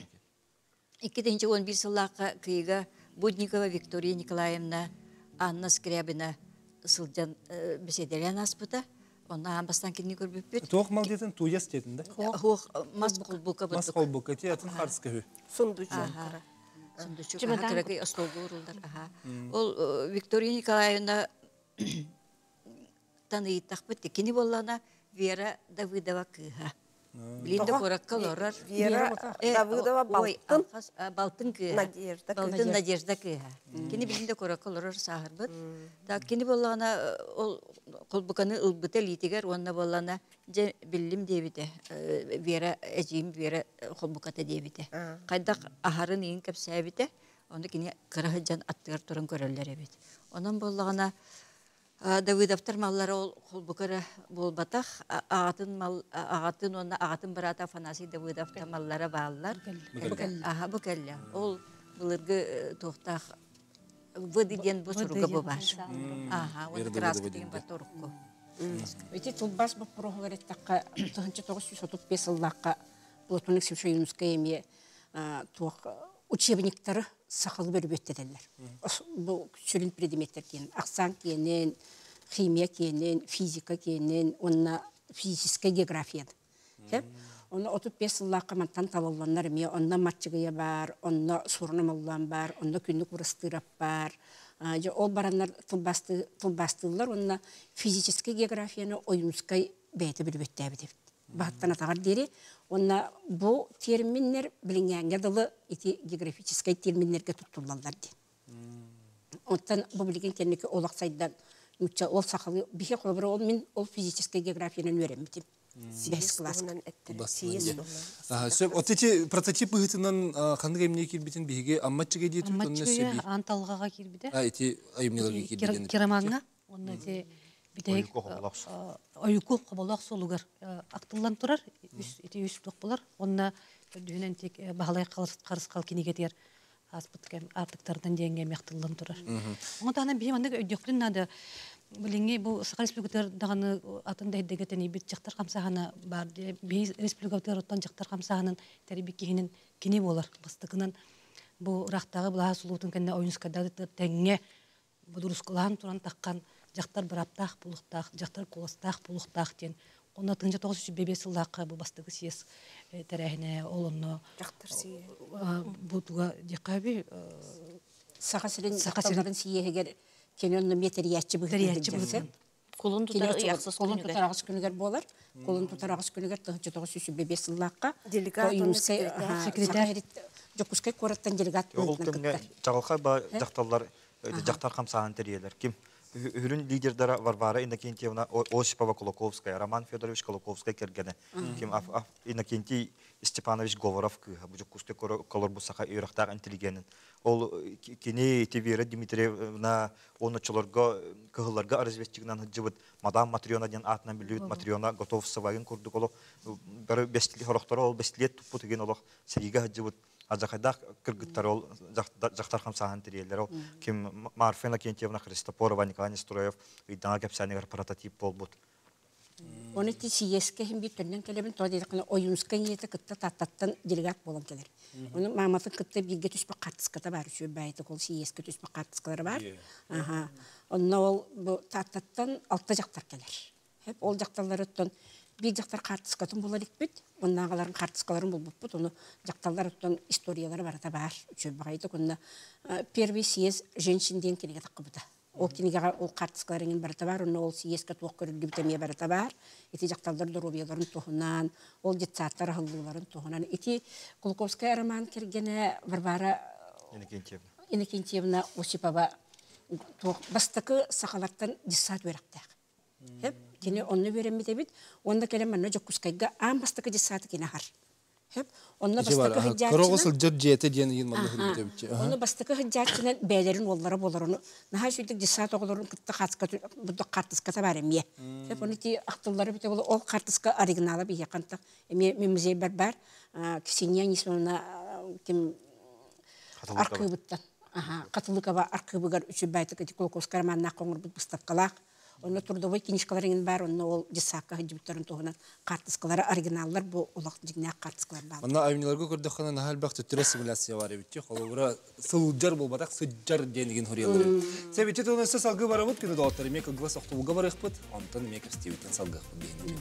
2-11 сыллаққа күйігі Будникова Виктория Николаевна Анна Скрябина сылжан беседерен аспыда. Онна амбастан келіне көрбіп бет. Тоқ мал детін туяс детін да? Хоқ мас қолбұлқа бұдық. Мас қолбұлқа те атын қарсқа хүй. Сұндучу. Сұндучу. Кірәкей остолғы ұрылдар. Ол Виктория Николаевна таныйттақ бітті. Кені боллана Вера Давыдова кыға. Билинде коракка лорар. Вера Давыдова Балтын. Балтын кыға. Балтын Надежда кыға. Кені билинде коракка лорар сағыр бұд. Кені боллана ол қолбықаны ұлбыты литігер, онына боллана білім дебіді. Вера әжейім, Вера қолбықаты дебіді. Қайдақ ахарын ең көпсі әбіді. Оны кені қырағы жан аттығыр тұрын көрелер әбіді. Онын боллағана Давыдовтар маллары ол қолбықыры болбатақ, ағатын онына ағатын барата Афанасий Давыдовтар маллары бағылар. Бұкәлі. Ол бұлырғы тоқтақ бұдыден бұл сұруғы бұл бар. Оны краска деген бар торыққы. Өте тұлбас бұл проғылар еттаққа 1935 жылдаққа Платоник Севшоюнская еме учебниктары сақылы бөрі бөттеділер. Бұл сүрін предметтер кейін. Ақсан кейінен, химия кейінен, физика кейінен, онына физическая география. Оны 35 жыллаққа мантан талаланар ме, онына матчығыя бар, онына сұрыным олан бар, онына күнік ұрыстырап бар. Ол баранлар тұлбастылар, онына физическая географияны ойынскай бәйті бір бөтті әбі деп. Бағыттан атағар дері, онна бұл терминнер білінгенге дылы географическай терминнерге тұттылалар де. Онтан бұл білген кернеке олақ сайдан ол сақылы біге қолабыры ол мен ол физическай географияның өремітім. Бәс класқа. Отети прототипы ғытынан қанды әміне келбетін біге амматчыға дейті? Амматчыға анталғаға келбеді. Эти айымнелерге келбетін? Керамаңға. Оны де ойуку қоболақ солугар ақтылан тұрар, үс тұқ болар. Онына дүйінен тек бағалай қарыс қал кенегетер артықтардан дейінге мектылан тұрар. Оңытағына бейім андығы өйдеқлін нады біліңе бұл Сақа республикатар дағаны атын дәйдегетен ебет жақтар қамсағаны бар. Бей республикатар оттан жақтар қамсағанын тәрбек кейінен кене болар. Бастықынан бұл рақтағы бұлаға сұлуытын кәнне ойынскадады тәңге бұдырысқылан тұран таққан жақтар бұраптақ бұлықтақ, жақтар қолыстақ бұлықтақ ден. Оны 1935 жылдақы бұл бастығы сиес тәрәхіне олыны Жақтар сие. Бұлтуға деқаби Сақа сірін жақталарын сиегер кененді метриятчы бұғырдың. Қолын тұтар ұяқсыз Қолын тұтар ағыс күнігер болар. Қолын тұтар ағыс күнігер 1935 жылдаққа Делегат, секретарь. Жокускай кораттан делегат болдың. Жағылқа ба жақталар жақтар қамсаған тәрелер. Кім? Үрін лидердары Варвара Иннокентьевна Осипова Колоковская, Роман Федорович Колоковская кергені. Кем Иннокентий Степанович Говоров бұжыққысты колор бұсақа үйрақтақ интеллигенін. Ол кене Вера Дмитриевна оны чолорға кығыларға разведчігінен жыбыт мадам Матриона ден атынан білует Матриона Готовсовайын көрдік олық. Бір хорақтары ол бестілет тұппы түген олық сәйігі жыбыт. Азақайдақ кыргыттар ол жақтар қамсаған тірелер ол. Кем Марфена Кентьевна Христопорова, Николай Нестроев, үйдана кәпсәнегер прототип бол бұд. Оны ти сиеске хем бит төрнен келебин тодедикне оюнска ниети кытта таттан делегат болон келер. Оны маматын кытта бирге түспө картыската бар, шө байты кол сиеске түспө картыскалар бар. Аха. Онна ол бу таттан алта жактар келер. Хеп ол жактарларыттан бир жактар картыскатын болар икпит. Оннағаларын картыскаларын болбуппут. Оны жактарларыттан историялары бар да бар. Шө байты кунна первый съезд женщин ден келге такыбыта. Ол кинеге ол картыскаларыңын барыта бар, оны ол сиеске туок көрүлгү битемие барыта бар. Ити жакталдар доробияларын тухунан, ол детсаттар хыллыларын тухунан. Ити Кулковская роман кергене Варвара Иннокентьевна Осипова бастыкы сахалаттан диссат беректек. Хеп, кини онны береммите бит, онда келем манна жоккускайга ам бастыкы диссаты кини хар. Хеп, онна бастыкы хыджатчына. Корогосыл жыр жети ден ин малы хырбите бит. Онна бастыкы хыджатчына бәйлерин оллары боларын. Наха шүйтик диссат оголорун кытта хатска буда картыска бар эмие. Хеп, оны ти актыллары бите болу ол картыска оригиналы бие кантак. Эме музей бар, Ксения Нисмовна ким аркыбыттан. Катылыкова аркыбыгар үчү байтык Кулковская романына коңур бут выставкалак. Оны трудовой книжкаларың бар, оны ол диссакка хыджыбыттарын тугунан картыскалары оригиналлар бу улак жигне картыскалар бар. Ана айныларга көрдөккана нахал бак төтөрө симуляция бар бит. Холовра сылжар болбадак сыжар денеген хөрелер. Себети тоны салгы барабыт күнү доктор мек глас октубуга барыппыт. Онтон мек стебитен салгы дейин.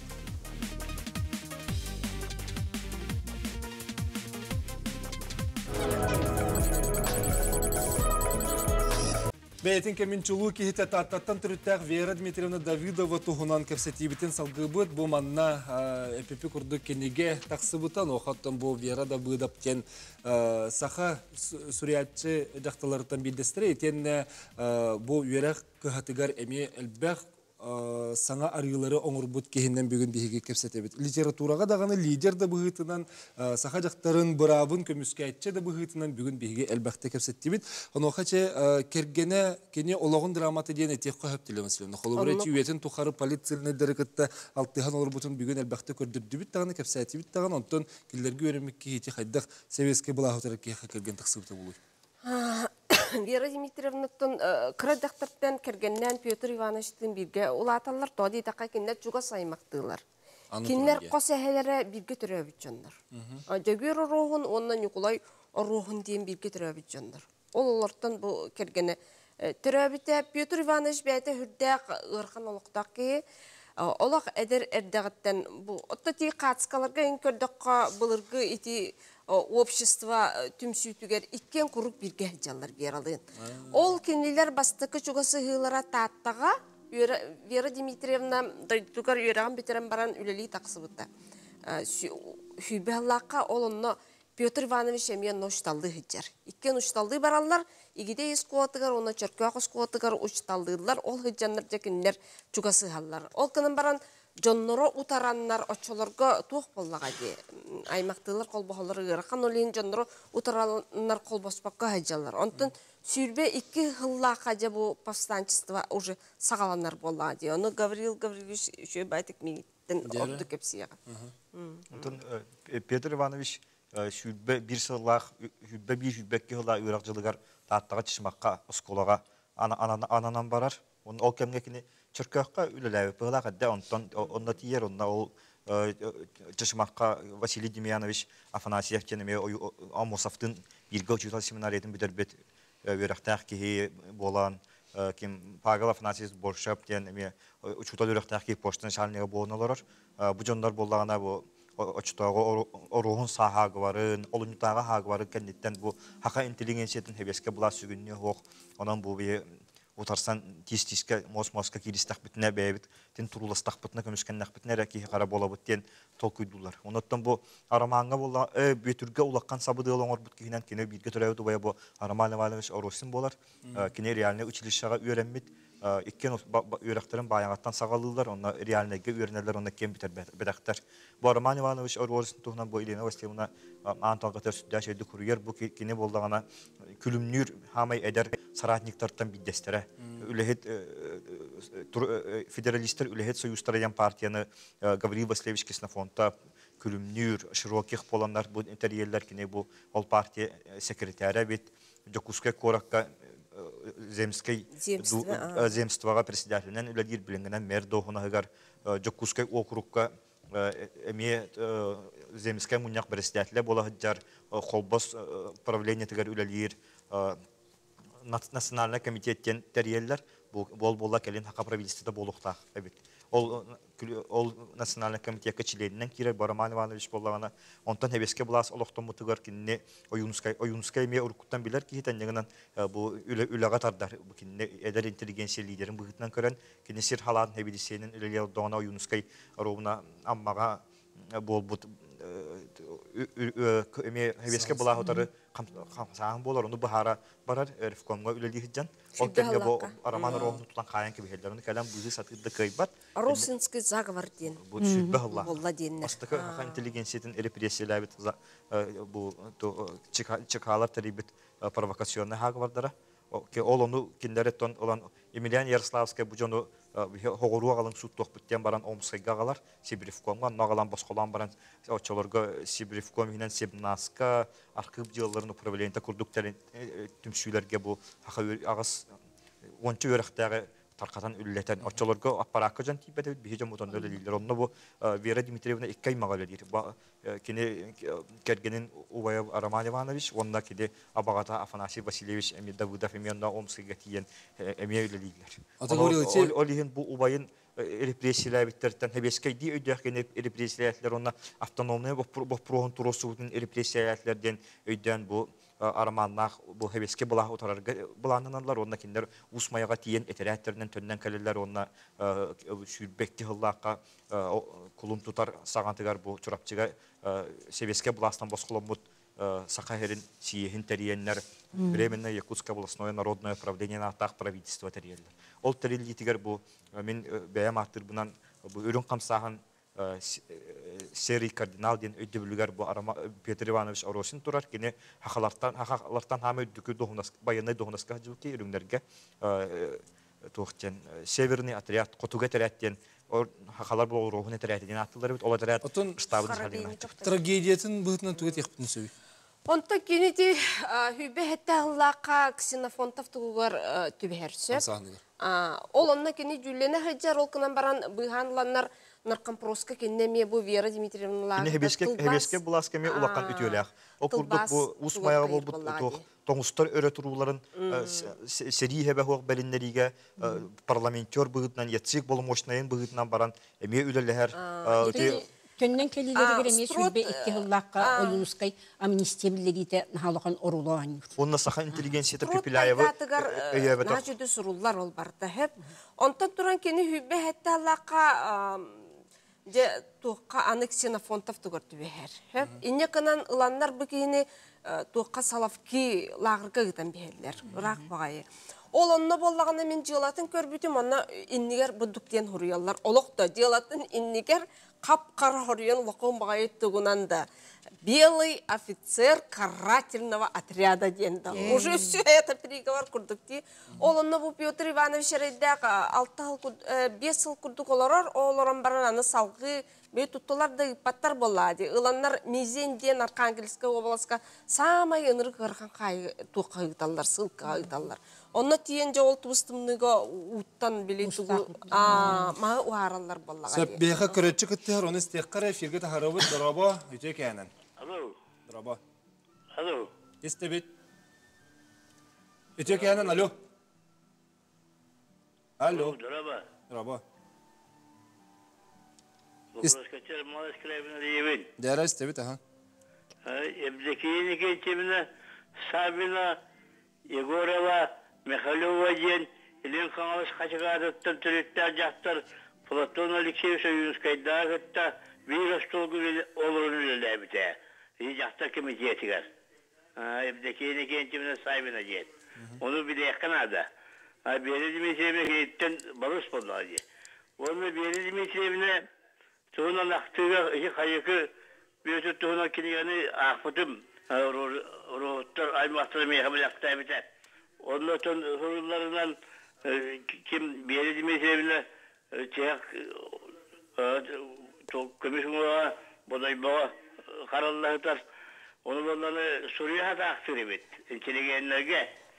Бәйтін кәмін чулу кейті таттаттан түріттәқ Вера Дмитриевна Давидова туғынан кәпсетибітін салғыбыт бұл манна әпепі күрді кенеге тақсыбытан оқаттан бұл Вера да бұйдаптен сақа сүриятчы жақталарыттан білдестірі етен бұл Верақ күхатығар әме әлбәқ саңа арылары оңырбут кейіннен бүгін бейге кепсетебет. Литератураға дағаны лидер да бұғытынан, сақа жақтарын бұрабын көміске әтче да бұғытынан бүгін бейге әлбәқті кепсеттебет. Оны оқачы кергене кене олағын драматы дейін әтек қойып тілі мәселені. Қолыбыреті үйетін тұқары полицияны дәрігітті алтыған олар бұтын бүгін әлбәқті көрдірдібет дағаны кепсетебет даған, онтын келдерге өремекке еті қайдақ сәвеске бұлағытары кейқа керген тақсыбыты болуы. Вера Дмитриевнаттан кырадақтардан кергеннен Петр Ивановичтың бирге улаталар тоди тақа кеннер жуга саймақтылар. Кеннер қос әхелері бирге түрәбіт жандар. Жөгер орухын, оннан Николай орухын дейін бирге түрәбіт жандар. Ол олардан бұл кергені түрәбіті Петр Иванович бәйті хүрдәк ұрқан олықтақ ке, олақ әдір әрдәғіттен бұл. Отта тей қатысқаларға ең көрдіққа бұлырғы ити общество түмсүйтүгер иккен курук бирге жаллар бералын. Ол кенелер бастыкы чугасы хылара таттага Вера Дмитриевна дайдугар үйраган битерен баран үлели таксыбытта. Хүбеллакка ол онно Петр Иванович эмен ушталды хыжар. Иккен ушталды бараллар, игиде искуатыгар, оны чөркөк искуатыгар ушталдылар, ол хыжаннар жекинлер чугасы халлар. Ол кынын баран Жонноро утараннар очолорго туох боллага де. Аймактылар колбохолор ыракан олин жонноро утараннар колбоспакка хаджалар. Онтон сүрбе 2 хыллака же бу повстанчество уже сагаланар боллага де. Оны Гаврил Гаврилович еще байтык миниттен орду кепсияга. Онтон Петр Иванович сүрбе бир сыллах, хүббе бир хүббекке хылла ыракжылыгар таттага чишмакка осколага ананан барар. Ол кемге кини Чөркөкка үлеләбі бұғылақ әдді, онда тиер, онда ол чышмаққа Василий Демьянович Афанасьев кенеме Амосовтың бірге учутал семинаретін бідірбет өріқтәқ кейі болан, Павел Афанасьев Боршап кенеме учутал өріқтәқ кейі поштын шалынығы болын олар. Бұ жондар болағына бұл очтағы оруғын сағағы барын, олынытаға хағы барын кәнеттен бұл хақа интеллигенциятын хебеске бұла сүгінне оқ, онан бұл бейі Утарсан тис-тиске мос-моска киристақ бітіне бәйбіт, тен туруластақ бітіне көміскеннақ бітіне рәкейі қара бола біттен тол көйдулар. Оныттан бұл арамаңға бола, бөтірге улаққан сабыды олыңыр бұт кейінен кені бірге түрәуді бая бұл Араман Иванович Оросин болар. Кені реаліне училищаға үйренмет, ikken öğretlerin bayanattan sağalırlar, onlar realine öğrenirler, onlar kim biter bedaktar. Bu Roman Ivanoviç Orvoris'in tuğunan bu ilene vasıtımına Antal Katar Südda şeyde kuruyor. Bu kine bolduğuna külümnür hamay eder saratniktardan bir destere. Ülehet federalistler ülehet soyustarayan partiyanı Gavril Vasilevich Kisnafonta külümnür, şirokih polanlar bu interiyerler kine bu ol partiya sekreteri bit Jokuskay Korakka земствоға председателінен үләдер білінгінен мэр доғынағығар Жокускай округка әме земскай мұнияқ председателі болағыджар қолбос правление тігер үләлер национальный комитеттен тәрелер бол-бола кәлін хақа правительствода болуқтақ. ол национальный комитетке членнен кирер Бараман Иванович боллагана онтан хебеске булас олохтон мутугар кинне оюнскай ме уркуттан билер кихитен дегенен бу үлага тардар кинне эдер интеллигенция лидерин быгытнан көрөн кинне сир халан хебидисенин үлелер дона оюнскай ровна аммага болбут эме хебеске була хотары камсаан болор ону бахара барар рифкомга үлели хиджан ол кенге бу Роман ровну тутан каян кебелерин калам бузы сатыдды кайбат Русинский заговор ден. бу сүббе халла Болла деннер. Астыка интеллигенциятын репрессиялабит бу чекалар тарибит провокационный хаговардара. Ол ону киндереттон olan Емельян Ярославская бу жону хогору агалын суттук биттен баран Омскайга агалар Сибиревкомга нагалан босқолан баран очолорго Сибиревком менен Себнаска архив жылларын управлениета курдуктарын түмсүйлерге бу агас ончу өрөктөгө таркатан үллетен очолорго аппаракка жан тибет бихижем мутондо лилер онно бу Вера Дмитриевна иккай магалы дир кини кергенин Увая Роман Иванович онда киде Абагата Афанасий Васильевич эми Давыдов эменна Омскайга тиен эме үлелилер олихин бу Увайын репрессиялар биттерден хебескей ди өйдәкене репрессиялар онна автономный бу проон туросудын репрессиялардан өйдән бу Арманнах бу хебеске була утарарга булананлар онна киндер усмаяга тиен этерәттернен төннән калеллар онна сүрбекти хыллакка кулун тутар сагантыгар бу чурапчыга себеске буластан босқоломут сахахерин сиехин териеннер временно Якутское областное народное управление на атак правительства териеллер. Ол терилитигер бу мен бәям аттырбынан бу өрүн камсахан серий кардинал ден өйдөбүлүгөр бу Петр Иванович Оросин турар кене хахалартан хамы дүкү дохунас баяны дохунаска жуки үрүңдерге тохтен северный отряд котуга терәттен хахалар бу рухуны терәттен аттылар бит ол терәт штабын халына Трагедиятын быһытынан түгет яктын сөй. Онта кенети хүбе хетталлака Ксенофонтов тугар түберсө. Ол онна кене жүллене хаҗар ол кынан баран быһанланнар наркомпроска кеннеме бу Вера Дмитриевна лагы. Хебеске буласка ме улакан үтүләк. О курдук бу усмая бу тоңустар өрө туруларын сери хебе хок белиннериге парламентер быгытнан ятсик болмошнайын быгытнан баран эме үлеләһәр Төннен келилери береме сүрбе иттихыллакка оюнускай амнистия билерите халыкан орулуан. Онна саха интеллигенцияты Пепеляева өйөбөтө. Нажуды суруллар ол барда хеп. Онтан туран кени хүбе хетталлака де туққа аны Ксенофонтов тугарту бехер. Хеп инне канан ыланнар бекени туққа салавки лагырга гытан бехерлер. Рак багайы. Ол онна боллаганы мен жылатын көрбүтүм, онна иннигер будуктен хуруялар. Олокта жылатын иннигер кап-кара хорьон локон багайт тугунанда. Белый офицер карательного отряда денда. Уже все это переговор курдукти. Ол онна бу Петр Иванович рейдак 5 жыл курдук олорор, олорон баран аны салгы бей туттуларды паттар болады. Иланнар Мизенден Архангельская областка самай ыныр кырган кай тука ыйталлар, сылка ыйталлар. Онна тиен же ол тубыстымныга уттан биле тугу ма уараллар боллага. Сеп беха көрөчү кыттыр, оны стеккара эфирге тахарабыт драба үтө кенен. Алло. Драба. Алло. Истебит. Үтө кенен, алло. Алло. Драба. Драба. Вопрос-качер малыш крайбина диевин. Дера истебит, ага. Евдокия Никитьевна, Сабина, Егорова, Михайлова ден, Елен Қаңалыш қачығадыттан түреттер жақтар, Платон Алексеевич Юнскайдағытта, вирус толғы олырын үлілі әбіте. Жақтар комитетігер. Евдокия Никитьевна Сабина ден. Оны біле қанады. Бері Дмитриевна кенеттен барыс болды. Оны Бері Дмитриевна туғынан ақтыға қайықы бөті туғынан кенегені ақпытым. Роғыттар аймақтары мейхамыл ақтай біті. Онда тон ғырыларынан кем Бері Дмитриевна тек комиссияға бодайбаға қаралылағытар. Оны боланы Сурияға да ақтыры бет. Интеллигенлерге,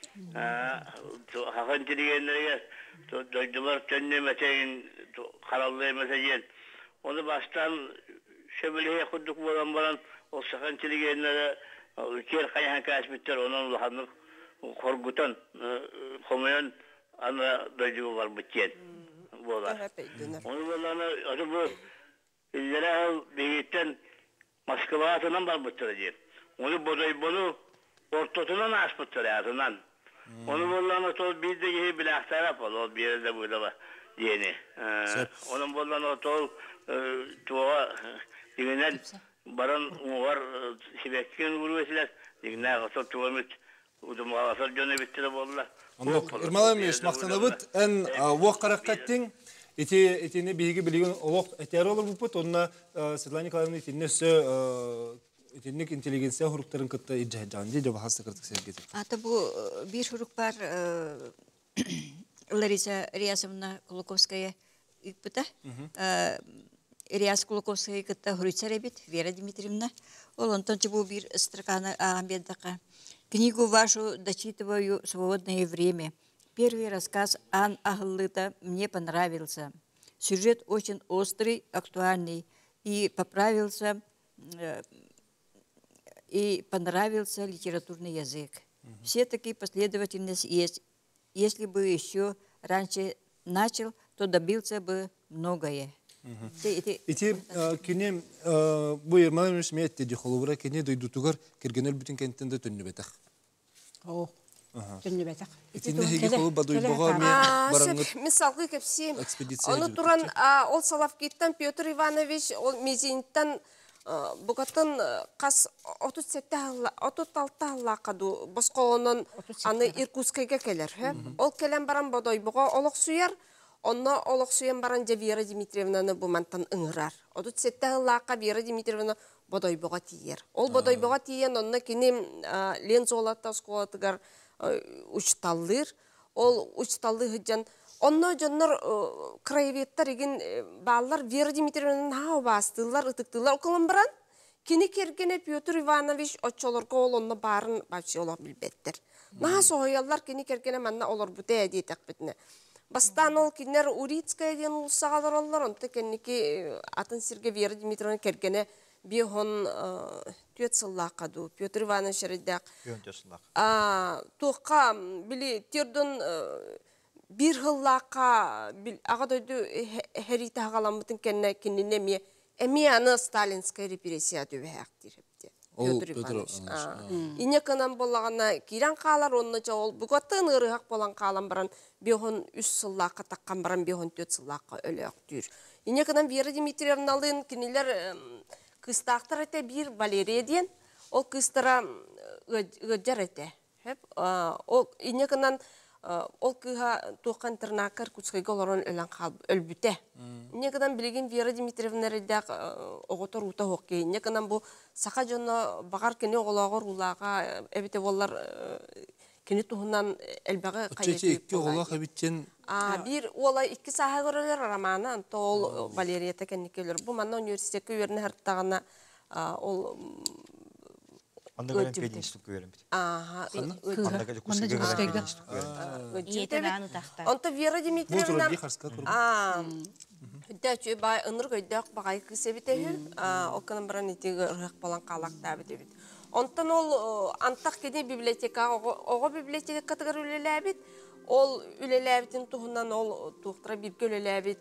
хақа интеллигенлерге дойдылар төнне мәтейін қаралылығы мәтейін. Onu baştan şöbeleye kurduk bolan o sakan çiligenlere ülker kayan kasbetler onun lahanlık korgutan komayan ana dayığı var bitiyen. bolar. Öpeydiler. Onu vallahi adı bu illere birlikten Moskova atından var bıttıracak. Onu bunu ortasından aç bıttıracağından. Onu vallahi tol bir de gibi bir taraf ol bir yerde burada var diyeni. Onun vallahi tol tuğa dinen baran var şibekkin vuruşlar. Dinen asıl tuğamit udum asıl canı bitti vallahi. Irmalamıyoruz maqtanabıt en vaq qaraqattın etini bilgi bilgen oloq eteri olur bu put onna Svetlana Nikolaevna etinlik intelligensiya hurukların kıtta icahcan diye bahas sekreter sevgisi. Ata bu bir huruk var Larisa Riyasovna Kulukovskaya иппыта. Риас Кулаковская кытта хурицар эбит, Вера Дмитриевна. Ол онтончы бу бир строканы амбеддака. Книгу вашу дочитываю в свободное время. Первый рассказ «Ан Ахлыта» мне понравился. Сюжет очень острый, актуальный. И понравился литературный язык. Все-таки последовательность есть. Если бы еще раньше начал, то добился бы многое. Ити кини бу ирмалымыш метти дихолубра кини дойдутугар киргенел бүтүн кенттенде төннүбетах. О. Төннүбетах. Итинде хеги холу бадойбога ме бараңыт. Мисалгы кепси. Экспедиция. Оны туран ол Салавкиттан Петр Иванович ол Мезинттан Бугатын қас 36 аллақаду босқолонын аны Иркутскайга келер. Ол келен баран бодойбуға олық сүйер, онна олық сүйен баран же Вера Дмитриевнаны бұмантан ыңырар. 37 аллаққа Вера Дмитриевна бодойбуға тиер. Ол бодойбуға тиен онна кені Лензолатта сколатыгар учталлыр. Ол учталлы хыджан онно жоннор краеветтер еген баллар Вера Дмитриевнаны хау бастылар, ытыктылар окылын баран. Кини кергене Петр Иванович очолорго ол онно барын бачы олар билбеттер. Наха соғыялар кини кергене манна олар бұте әдетек бітіне. Бастан ол кинер Урицкая ден улсағалар олар, онты кенники атын сирге Вера Дмитриевна кергене бихон түйет сыллақаду, Петр Иванович реддек. Туққа били терден bir hıllaka ağa döydü herite hağalamıtın kendine mi emiyanı Stalinskaya represiya dövehektir hepti. Pyotr Ivanoviç. İne kanan bolağına kiran qalar onunca ol bugatın ırıhaq bolan qalan baran bihon 3 hıllaka takkan baran bihon 4 hıllaka ölüktür. İne kanan Vera Dmitrievnalın kiniler kıstaqtar ete bir Valeriya diyen o kıstara ıjar ete. Hep o İne kanan ол кыха туқан тырнакар кучкайга олорон өлөн калып өлбүте. Некадан билген Вера Дмитриевна редак оготор ута хокке. Некадан бу сака жонно багар кене огологор улага эбите боллар кене тухунан элбага кайып. Чече икки оголог эбитчен. Бир ола 2 саха көрөлөр романы антол Валерия Текенникелер. Бу манна университетке үйөрүнө хартагана ол Anda gören pedinstük görüyorum. Aha. Anda Кускайга. Онто Вера Дмитриевна. Дәче бай ыныр көйдәк багай кысебите. Окан баран итеге ырык балан калакта бит. Онтон ол антак кене библиотека, ого библиотека катыгар үлеләбит. Ол үлеләбитин тухунан ол тухтыра бир көлеләбит.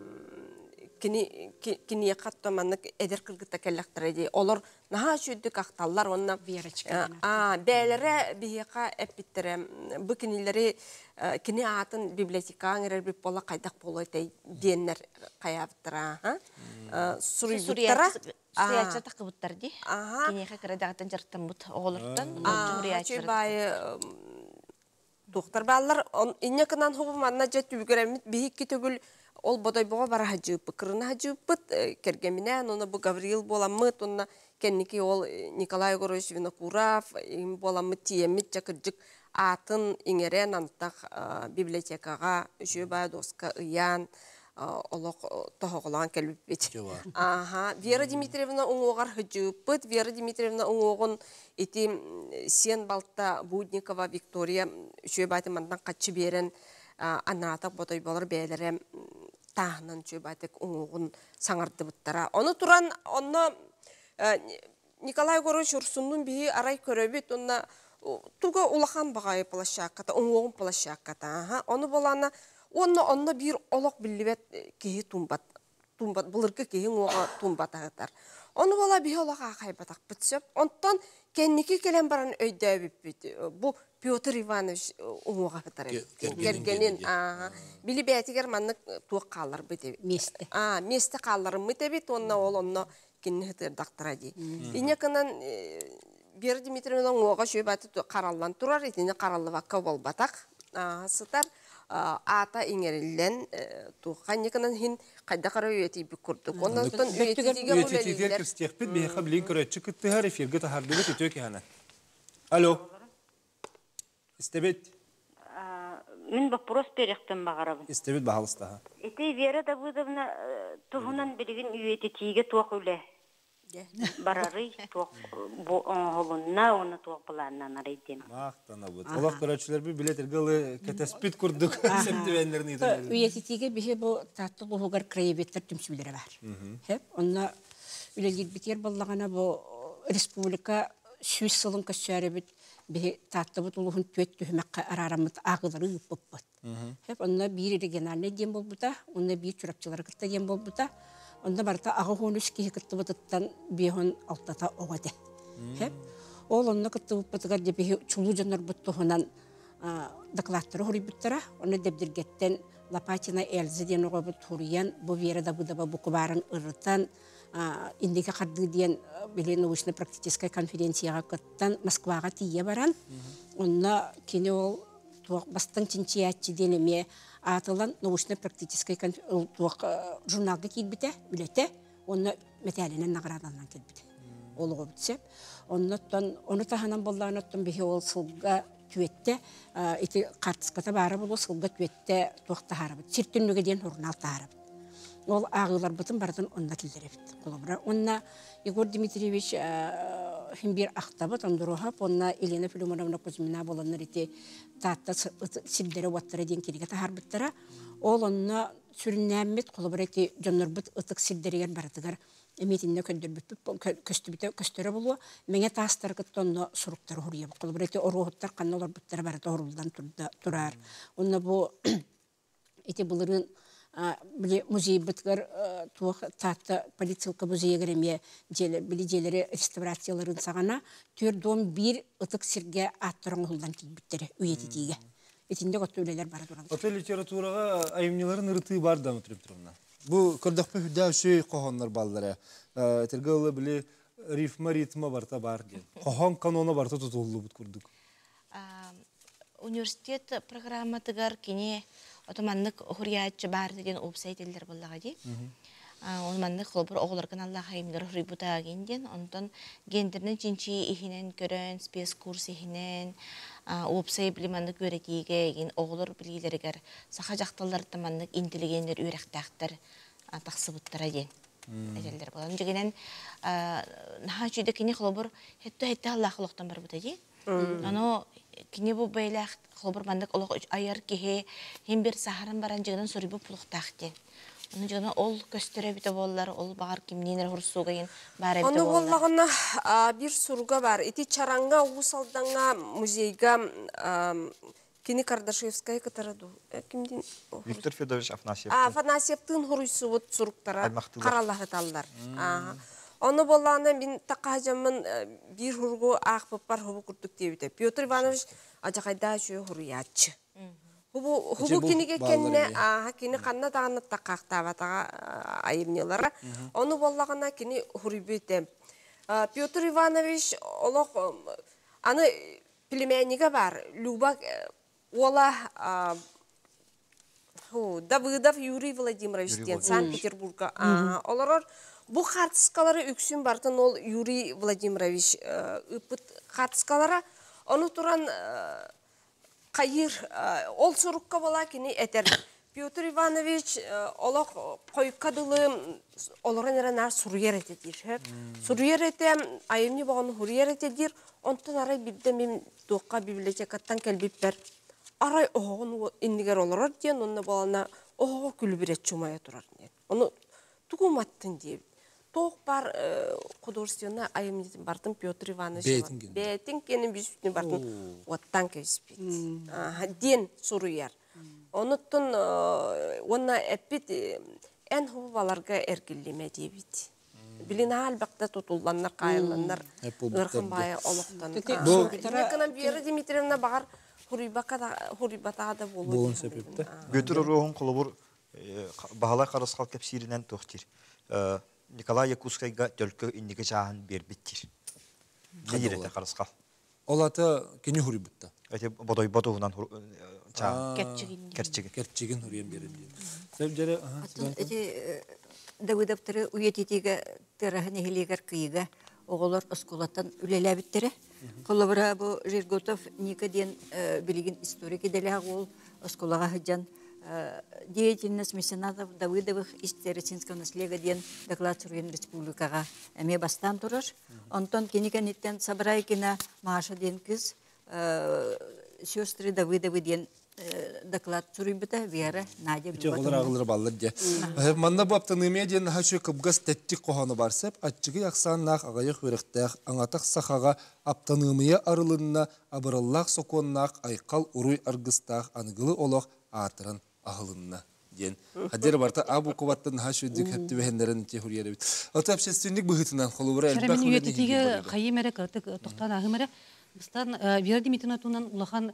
Кини каттаманны эдер кыргыта келлектреди. Олар наха шүддүк акталлар онна Верочка. Бәлере бияка эпиттере. Бу кинилери кини атын библиотекаң эрер бип бола кайдак болойтай деннер каяптыра. Суруйбуттара. Сурияча такыбыттар ди. Кинеха кырадагатын жартан бут оголуртан. Сурияча доктор баллар иннекынан хубуманна жеттүгөремит бихикки төгүл ол бодойбого бара хажып, кырына хажыппыт, кергеминен, оны бу Гавриил боламыт, онна кенники ол Николай Егорович Винокуров, боламыт тиемит, жакыржык атын иңерен антак библиотекага, үшө бая доска ыян, олок тохоголан келбит бит. Вера Дмитриевна оңогар хажыппыт, Вера Дмитриевна оңогон ити сен балта Будникова Виктория, үшө байды мандан качы берен, анатак бодойболар бәлере тағынан чөбәтек оңуғын саңарды бұттара. Оны туран, оны Николай Егорович Урсунның бейі арай көрөбет, оны туға улахан бағайы палашаққата, оңуғын палашаққата. Оны боланы Onunla bir olak billibet kehi tumbat bulurka kehi oğa tumbat ağıtar. Onu bola bir olak ağaybatak bitsep, ondan kendiki gelen baran öyde bipbit. Bu Piotr Ivanoviç oğa ağıtar. Gergenin, bili betiger manlık tuğ kallar bitebi. Meste. Meste kallarım bitebi, onunla kendini hıtır daktıra di. İnekinin bir Dimitrievna oğa şöyle batı karallan turar, etini karallı vakka bol batak. Sıtar. Ata ingerilen tuğan yakının hin kayda kara üyeti bir kurduk. Ondan sonra Üyetitiler kırstiyakpet bir hakablin körətçi kıttı her efirge tahardığı tütüyor ki hana. Alo. İstebet. Мен вопрос беректен багарабын. İstebet bahalıstaha. Ити Вера Давыдовна туһунан билигин үйети тиге туак үле. Барары туак холунна оны туак буланнан арайден. Мақтана бұд. Олақ көрәтшілер bir bilet ırgalı ketespit kurduk. Septivenlerini itiyorlar. Üyetitiğe bir bu tatlı uluğar krayevetler tümsübülere var. Hep onunla ülelgir biter ballağına bu Respublika Süs sılın kaçarı bit bir tatlı bu uluğun tüet tühümek araramıt ağıları yıpıp bit. Hep onunla bir regionaline diyen bol buda, onunla bir çorapçıları kıtta diyen bol buda. Onda barda ağı honus ki kıttı bıtıttan bir hon altata oğadı. Hep onunla kıttı bıtıgar diye bir çulu canlar bıttı honan daklatları hori bittara. Onu debdirgetten Lapatina Elze diyen oğa bıt horiyan bu Vera Davıdova bu kubarın ırıtan indiki kardı diyen bilen nauşna praktiskaya konferensiyaga kıttan Moskvaga tiye baran. Onunla kini ol bastan çinçiyatçı deneme atılan nauşna praktiskaya jurnalga kilbite, ülete. Onunla metalenen nagradalanan kilbite. Oluğu bitsep. Onu tahanan bollağınattan bihi ol sılga tüette, iti kartıskata bağırı bulu sılga tüette tuğta harabıt. Sirtünlüge diyen hurnal taharabıt. Ol ağılar bıtın barıdan onna kildirepit. Onna Igor Dimitrievich hem bir aktabıt onduruhap, onna Elena Filimonovna Kuzmina bolanlar iti tahta sildere vattara diyen kirige taharbıttara. Ol onna sürünnemmet kolubra iti jonnorbıt ıtık silderiger baratıgar. Emetinde köstüre bulu. Mene tastar kıttonu suruktar huriye. Kolubra iti oruhuttar kannolar bıttara barata horuldan turar. Onna bu iti bulurun muzey bıtkar tahta politsiyalka muzeye giremeye bileceleri restaurasiyaların sağana türdüğüm bir ıtık sirge attırın huldan kilbitleri üyetitiğe. Etinde kötü öyleler bara duran. Otel literaturaga ayımnyların ırıtığı var da mı Triptrum'na? Bu kırdakpı hüda şey kohonlar ballara. Tergalı bile rifma ritma barta bar diye. Kohon kanona barta tutuldu bu kurduk. Üniversitet programmatıgar kini otomanlık huriyatçı bar деген опсайтелдер боллага ди. Onmanlık kolbur oğlarken Allah hayımlar huributa genden. Ondan gendirinin cinci ihinen görün, spes kurs ihinen, opsay bilimanlık öğretiğe gen oğlar bilgileriger. Sakacaktalar tamanlık inteligenler ürektaktar taksıbıttara den. Edeller bolan. Jegenen naha jüde kini kolbur hette Allah xoloqtan bar buta di. Ano kini bu beylaq kolbur mandık oloq ayar kehe hem bir saharan baran jegenen soribu puluqtaqten. Onun jegenen ol köstere bite bollar, ol bağır kimliğiner hursuğayın bare bite bollar. Onu bollağına bir soruga var. Iti çaranga usaldanğa muzeyga kini Kardashevskaya kataradı. Kimdin? Виктор Федорович Афанасьев. Афанасьевтың huruysu bot suruktara karalları tallar. Onu bollağına bin takacamın bir hurgu ağpıpar hubu kurtuk diye bite. Piotr Ivanoviç acakayda şu huruyatçı. Hubu kini kendine kini kanna dağına takakta vatağa ayımnyalara. Onu bollağına kini hurubite. Piotr Ivanoviç olaq anı племяннига бар. Люба Ола Давыдов Юрий Владимирович ден Санкт-Петербурга. Олар bu kartıskaları üksün bardan ol Юрий Владимирович ıpıt kartıskalara onu turan kayır ol sorukka bola kini eter. Piotr Ivanoviç olaq koykadılı olaran erenar suruyer etedir. Suruyer etem ayımni bağını huruyer etedir. Ondan aray bildim benim doğuqa bibliotekattan kelbipper. Aray oğun indiger olur diyen onunla bağına oğu külübüret çumaya durar. Onu tuğumattın diye. Doğuq bar kudursiyyona ayımni bardım Piotr Ivanoviç. Betin kenin bir sütünü bardım. Ottan kevspet. Den suruyer. Онуттун онна эппит эн хубаларга эргиллеме дебит. Билин албакта тутулланнар, кайылланнар, ырхын бая олоқтан. Неканан Вера Дмитриевна бағар хурибатада болу. Götür ruhun kulubur bahala karıskal kepsirinden tohtir. Nikolay Yakuskayga tölkü indiki çağın bir bittir. Ne yerete karıskal? Olata kini huributta. Öte bodoyunan çağın. Kerçigin huriyem berin diye. Sevcere Давыдаптары уетитиге тырахын эхилигер кыйга оголор осколаттан үлеләбиттери. Коллабора бу Жирготов Никоден билигин историки делег ол осколага хыджан деятельность меценатов Давыдовых из Тересинского наследия доклад Сурген республикага эме бастан турар. Онтон кеникенеттен Сабрайкина Маша ден кыз сестры Давыдовы ден доклад Сурибита Вера Надя Олар баллар же. Манна бу аптанымия ден хашы кыбгас тәттик коханы барсып, атчыгы яксаннак агайык үректәк, аңатак сахага аптанымия арылынна абыраллак соконнак айкал уруй аргыстак аныгылы олох атырын ахылынна ден. Хадер барта абу кубаттан хашы дик хәтти бәһеннәрен техурия бит. Ата общественник быгытынан холубра элбах. Мен үетитиге кайымере кыртык токтан агымере. Быстан Вера Дмитриевнатунан улахан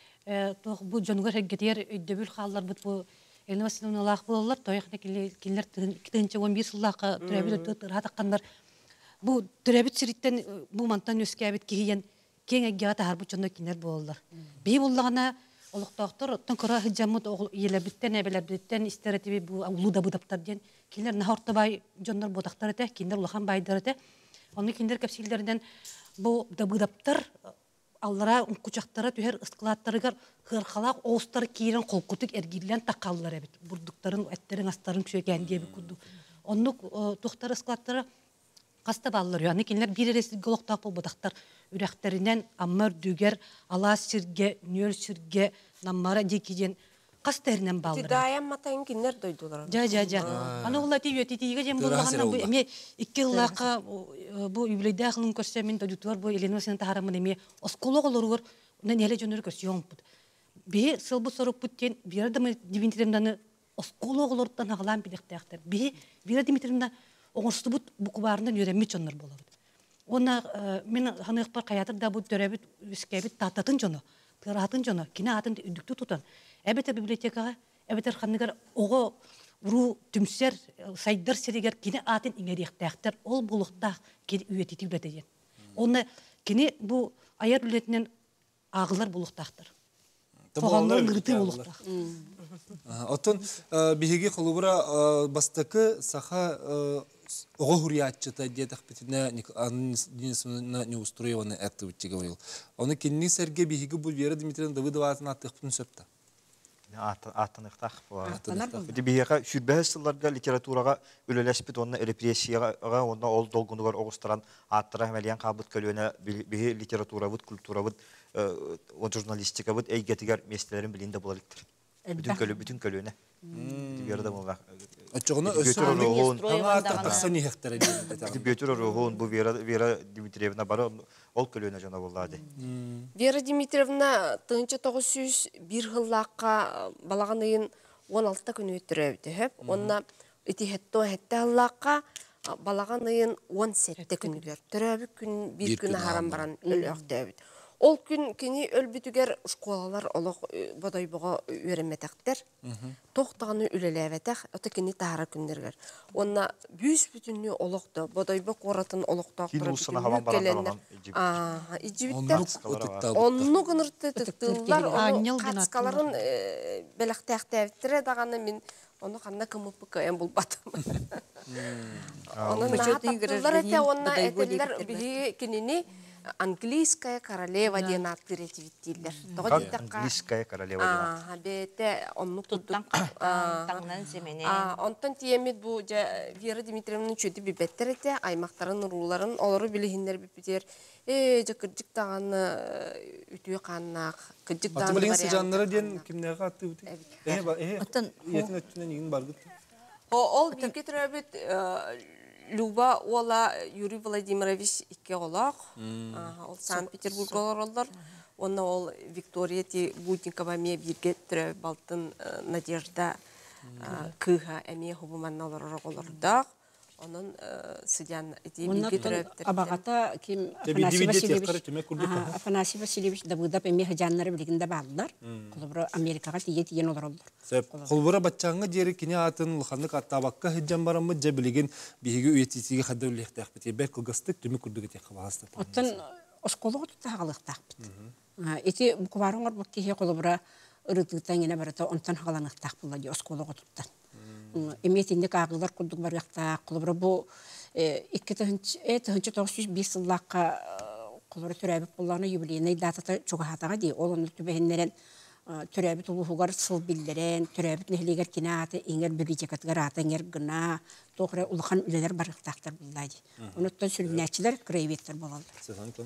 bu jongar heggetер өйдөбүл халлар бут бу элнасынын алак болалар тоякна киллер 2-11 сыллакка төрөбүт тыратаккандар бу төрөбүт сириттен бу мантан өскәбит кийен кең аггата харбу чонно кинер болалар би буллагана олуктоктор тонкора хыжамут елебиттен эбелердиттен истеретиби бу улуда будаптар ден киллер нахортабай жоннор бодактар эте киндер улахан байдар эте оны киндер кепсилдерден бу дабыдаптар Аллара ункучактара түһәр ыстыклаттарыгар хырхалак оостар киирен колкутук эргиллен такаллар эбит. Бурдуктарын, эттерин астарын күшөгән диеп курду. Оннук тухтар ысклаттары каста баллар. Яны кинлер бир эресил голоктак болбодактар үрәхтеринен аммар дүгер, ала сирге, нөл сирге, наммара дикиден кастеринен баллар. Тидаян матайын кинлер дойдулар. Жа. Аны улла тиетитиге жем булганна бу эме 2 жылга бу юбилейдә хылын көрсә мен дойдулар бу Елена сен тарамын эме оскологолоргор неле жөнөр көрсөм бу. Би сылбы соруп буттен Вера Дмитриевнаны оскологолордан агалам билектәктер. Би Вера Дмитриевна оңорстубут букварынан өремми чоннор болобут. Она мен ханык бар каятыр да бу төрөбүт үскәбит тататын жоно. Тыратын жоно. Кине атын үдүктү тутан. Эбете библиотекага, эбетер ханныгар ого ру түмсер сайдар серегер кине атын иңеректәктер ол булукта ки үетитип бетеген. Оны кине бу аяр билетинен агылар булуктактыр. Тоғандар гырты булуктак. Отон биһиги холубра бастакы саха ого хуриятчыта дедах битине аннисына не устроеваны это вот говорил. Он кинни серге биһиги бу Вера Дмитриевна Давыдоватын аттыктын сөптө. Атыныктак була. Бияга сүрбәһәсилләргә литературага үлеләшпит онны репрессияга онны ол долгунугар огыстыран аттыра мәлиян кабыт көлөнә бии литература бут культура бут журналистика бут әйгәтигәр местеләрен билинде булалыктыр. Бүтүн көлөнә. Дибердә була. Ачыгына өсөрөн аңа хектар дип. Дибетүр рухун бу Вера Дмитриевна бары ол көлөнә жана булады. Вера Дмитриевна 1901 жыллакка балаганын 16 күнү өттүрөбү. Онна итихетто хетталлакка балаганын 17 күнүлөр. Төрөбү күн бир күн харам баран өлөктөбү. Ол күн кини өлбүтүгер школалар олох бодойбого үйренметектер. Тоқтағаны үлелебетек, ота кини тахара күндергер. Онна бүйс бүтүнү олохто, бодойбо коратын олохтоктор келендер. Ижибиттер. Онну кынырты тыктылар, кацкаларын белектектебиттире даганы мен оны канда кымыппы кайын булбатым. Оны нахаттылар эте, онна этелер биги кинини английская королева ден аттыретивиттилер. Английская королева ден. Бете онну туттан таңнан семене. Онтан тиемет бу Вера Дмитриевнанын чөтү бибеттер эте, аймактарын, уруларын, олору билихиндер бипитер. Кыржык таганы үтүө каннак, кыржык таганы. Атымылын сыжаннары ден кимнеге атты үтү? Атын иетин өттүнөн игин баргыт. Ол бирге төрөбүт Люба Ола Юрий Владимирович икке олақ. Ол Санкт-Петербург олар. Онна ол Виктория ти Бутникова ме бирге түрі балтын Надежда кыха әме хубуманна олордақ. Onun sıcan eti bilgi türüptür. Abagata kim Afanasi Vasilyevich da burada pemmi hajanları birlikte bağlılar. Kulubra Amerika'ya tiyen olur oldular. Kulubra batçanga deri kini atın lxanlık attabakka hiccan baramı cebiligin bihigi üyetisiga xadda ulihtak biti ber kulgastık tümü kurduk eti xabasta. Ottan oskolu tutta halıqtak bit. Eti bu kuvarın bu ki kulubra ırıtıktan yine barata ontan halanıqtak bulladı oskolu tuttan. Emetinde kağılar kurduk var yakta kulubra bu iki tahınçı 905 yıllıkka kulubra türebip bullarına yubileyine data çok hatağa değil. Onun tübehinlerin türebit uluğugar sıl bildiren, türebit nehliger kinatı, inger biricik atgar ata, inger gına, toğra uluğan üleler barıqtaqtar bulladı. Onuttan sülünetçiler kreyvetler bulallar.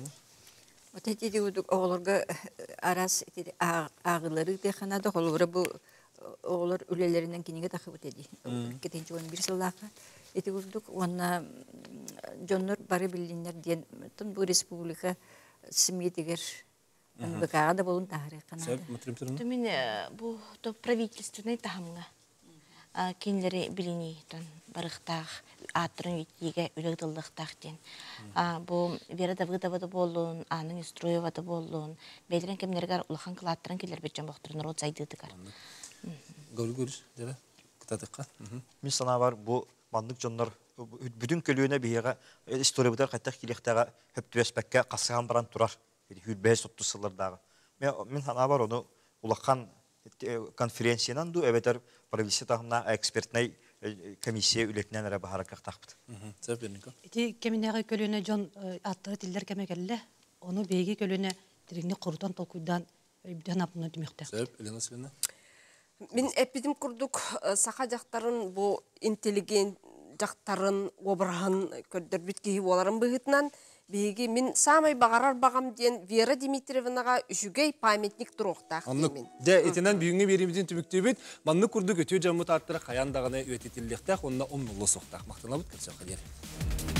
Ote dedi oğulurga aras ağıları dekana kulubra bu oğullar ülelerinden kinige takıp dedi. Ketinci onun bir sılaka. Eti vurduk ona jonlar barı bilinler diyen bu respublika simiyetiger bakağa da bulun tahrik kanada. Tümün bu правительственный tahamga kendileri bilini ton barıqtaq atırın yetiге ülüqdıllıqtaq den. Bu Vera Davıdova da bolun, Anın Istroyeva da bolun. Beliren kemlergar ulaqan kılattıran keller betcan boqtırın rot zaydıdıgar. Görüş, dere. Kıtadıqqa. Min sana var bu manlık jonlar bütün kölüğüne bihiga istoriyalar qaytaq kilektaga höptübespekke qasıgan baran turar. Hürbez 30 yıllardağı. Min sana var onu ulaqan konferensiyadan du eveter правительство тахна экспертный комиссия үлетнен әрі бағарақақ тақпыды. Сәп берніңкі? Эти кеминеге көліне жон аттыры тилдер кемекелле, onu бейге көліне диригне құрдан толкуйдан өйбден апыны дүмекті. Сәп, Елена Светлана? Мен эпидем курдук саха жактарын бу интеллигент жактарын обырхан көрдөрбүт кийи боларын быгытынан беги мен самай багарар багам ден Вера Дмитриевнага үшүгей памятник туруктак деймин. Да, этенен бүгүнгө беримизин түбүктөбүт, манны курдук өтө жамы тартыра каяндаганы өтетилдектак, онда 10 муллу соктак. Мактанабыт келсе кадер.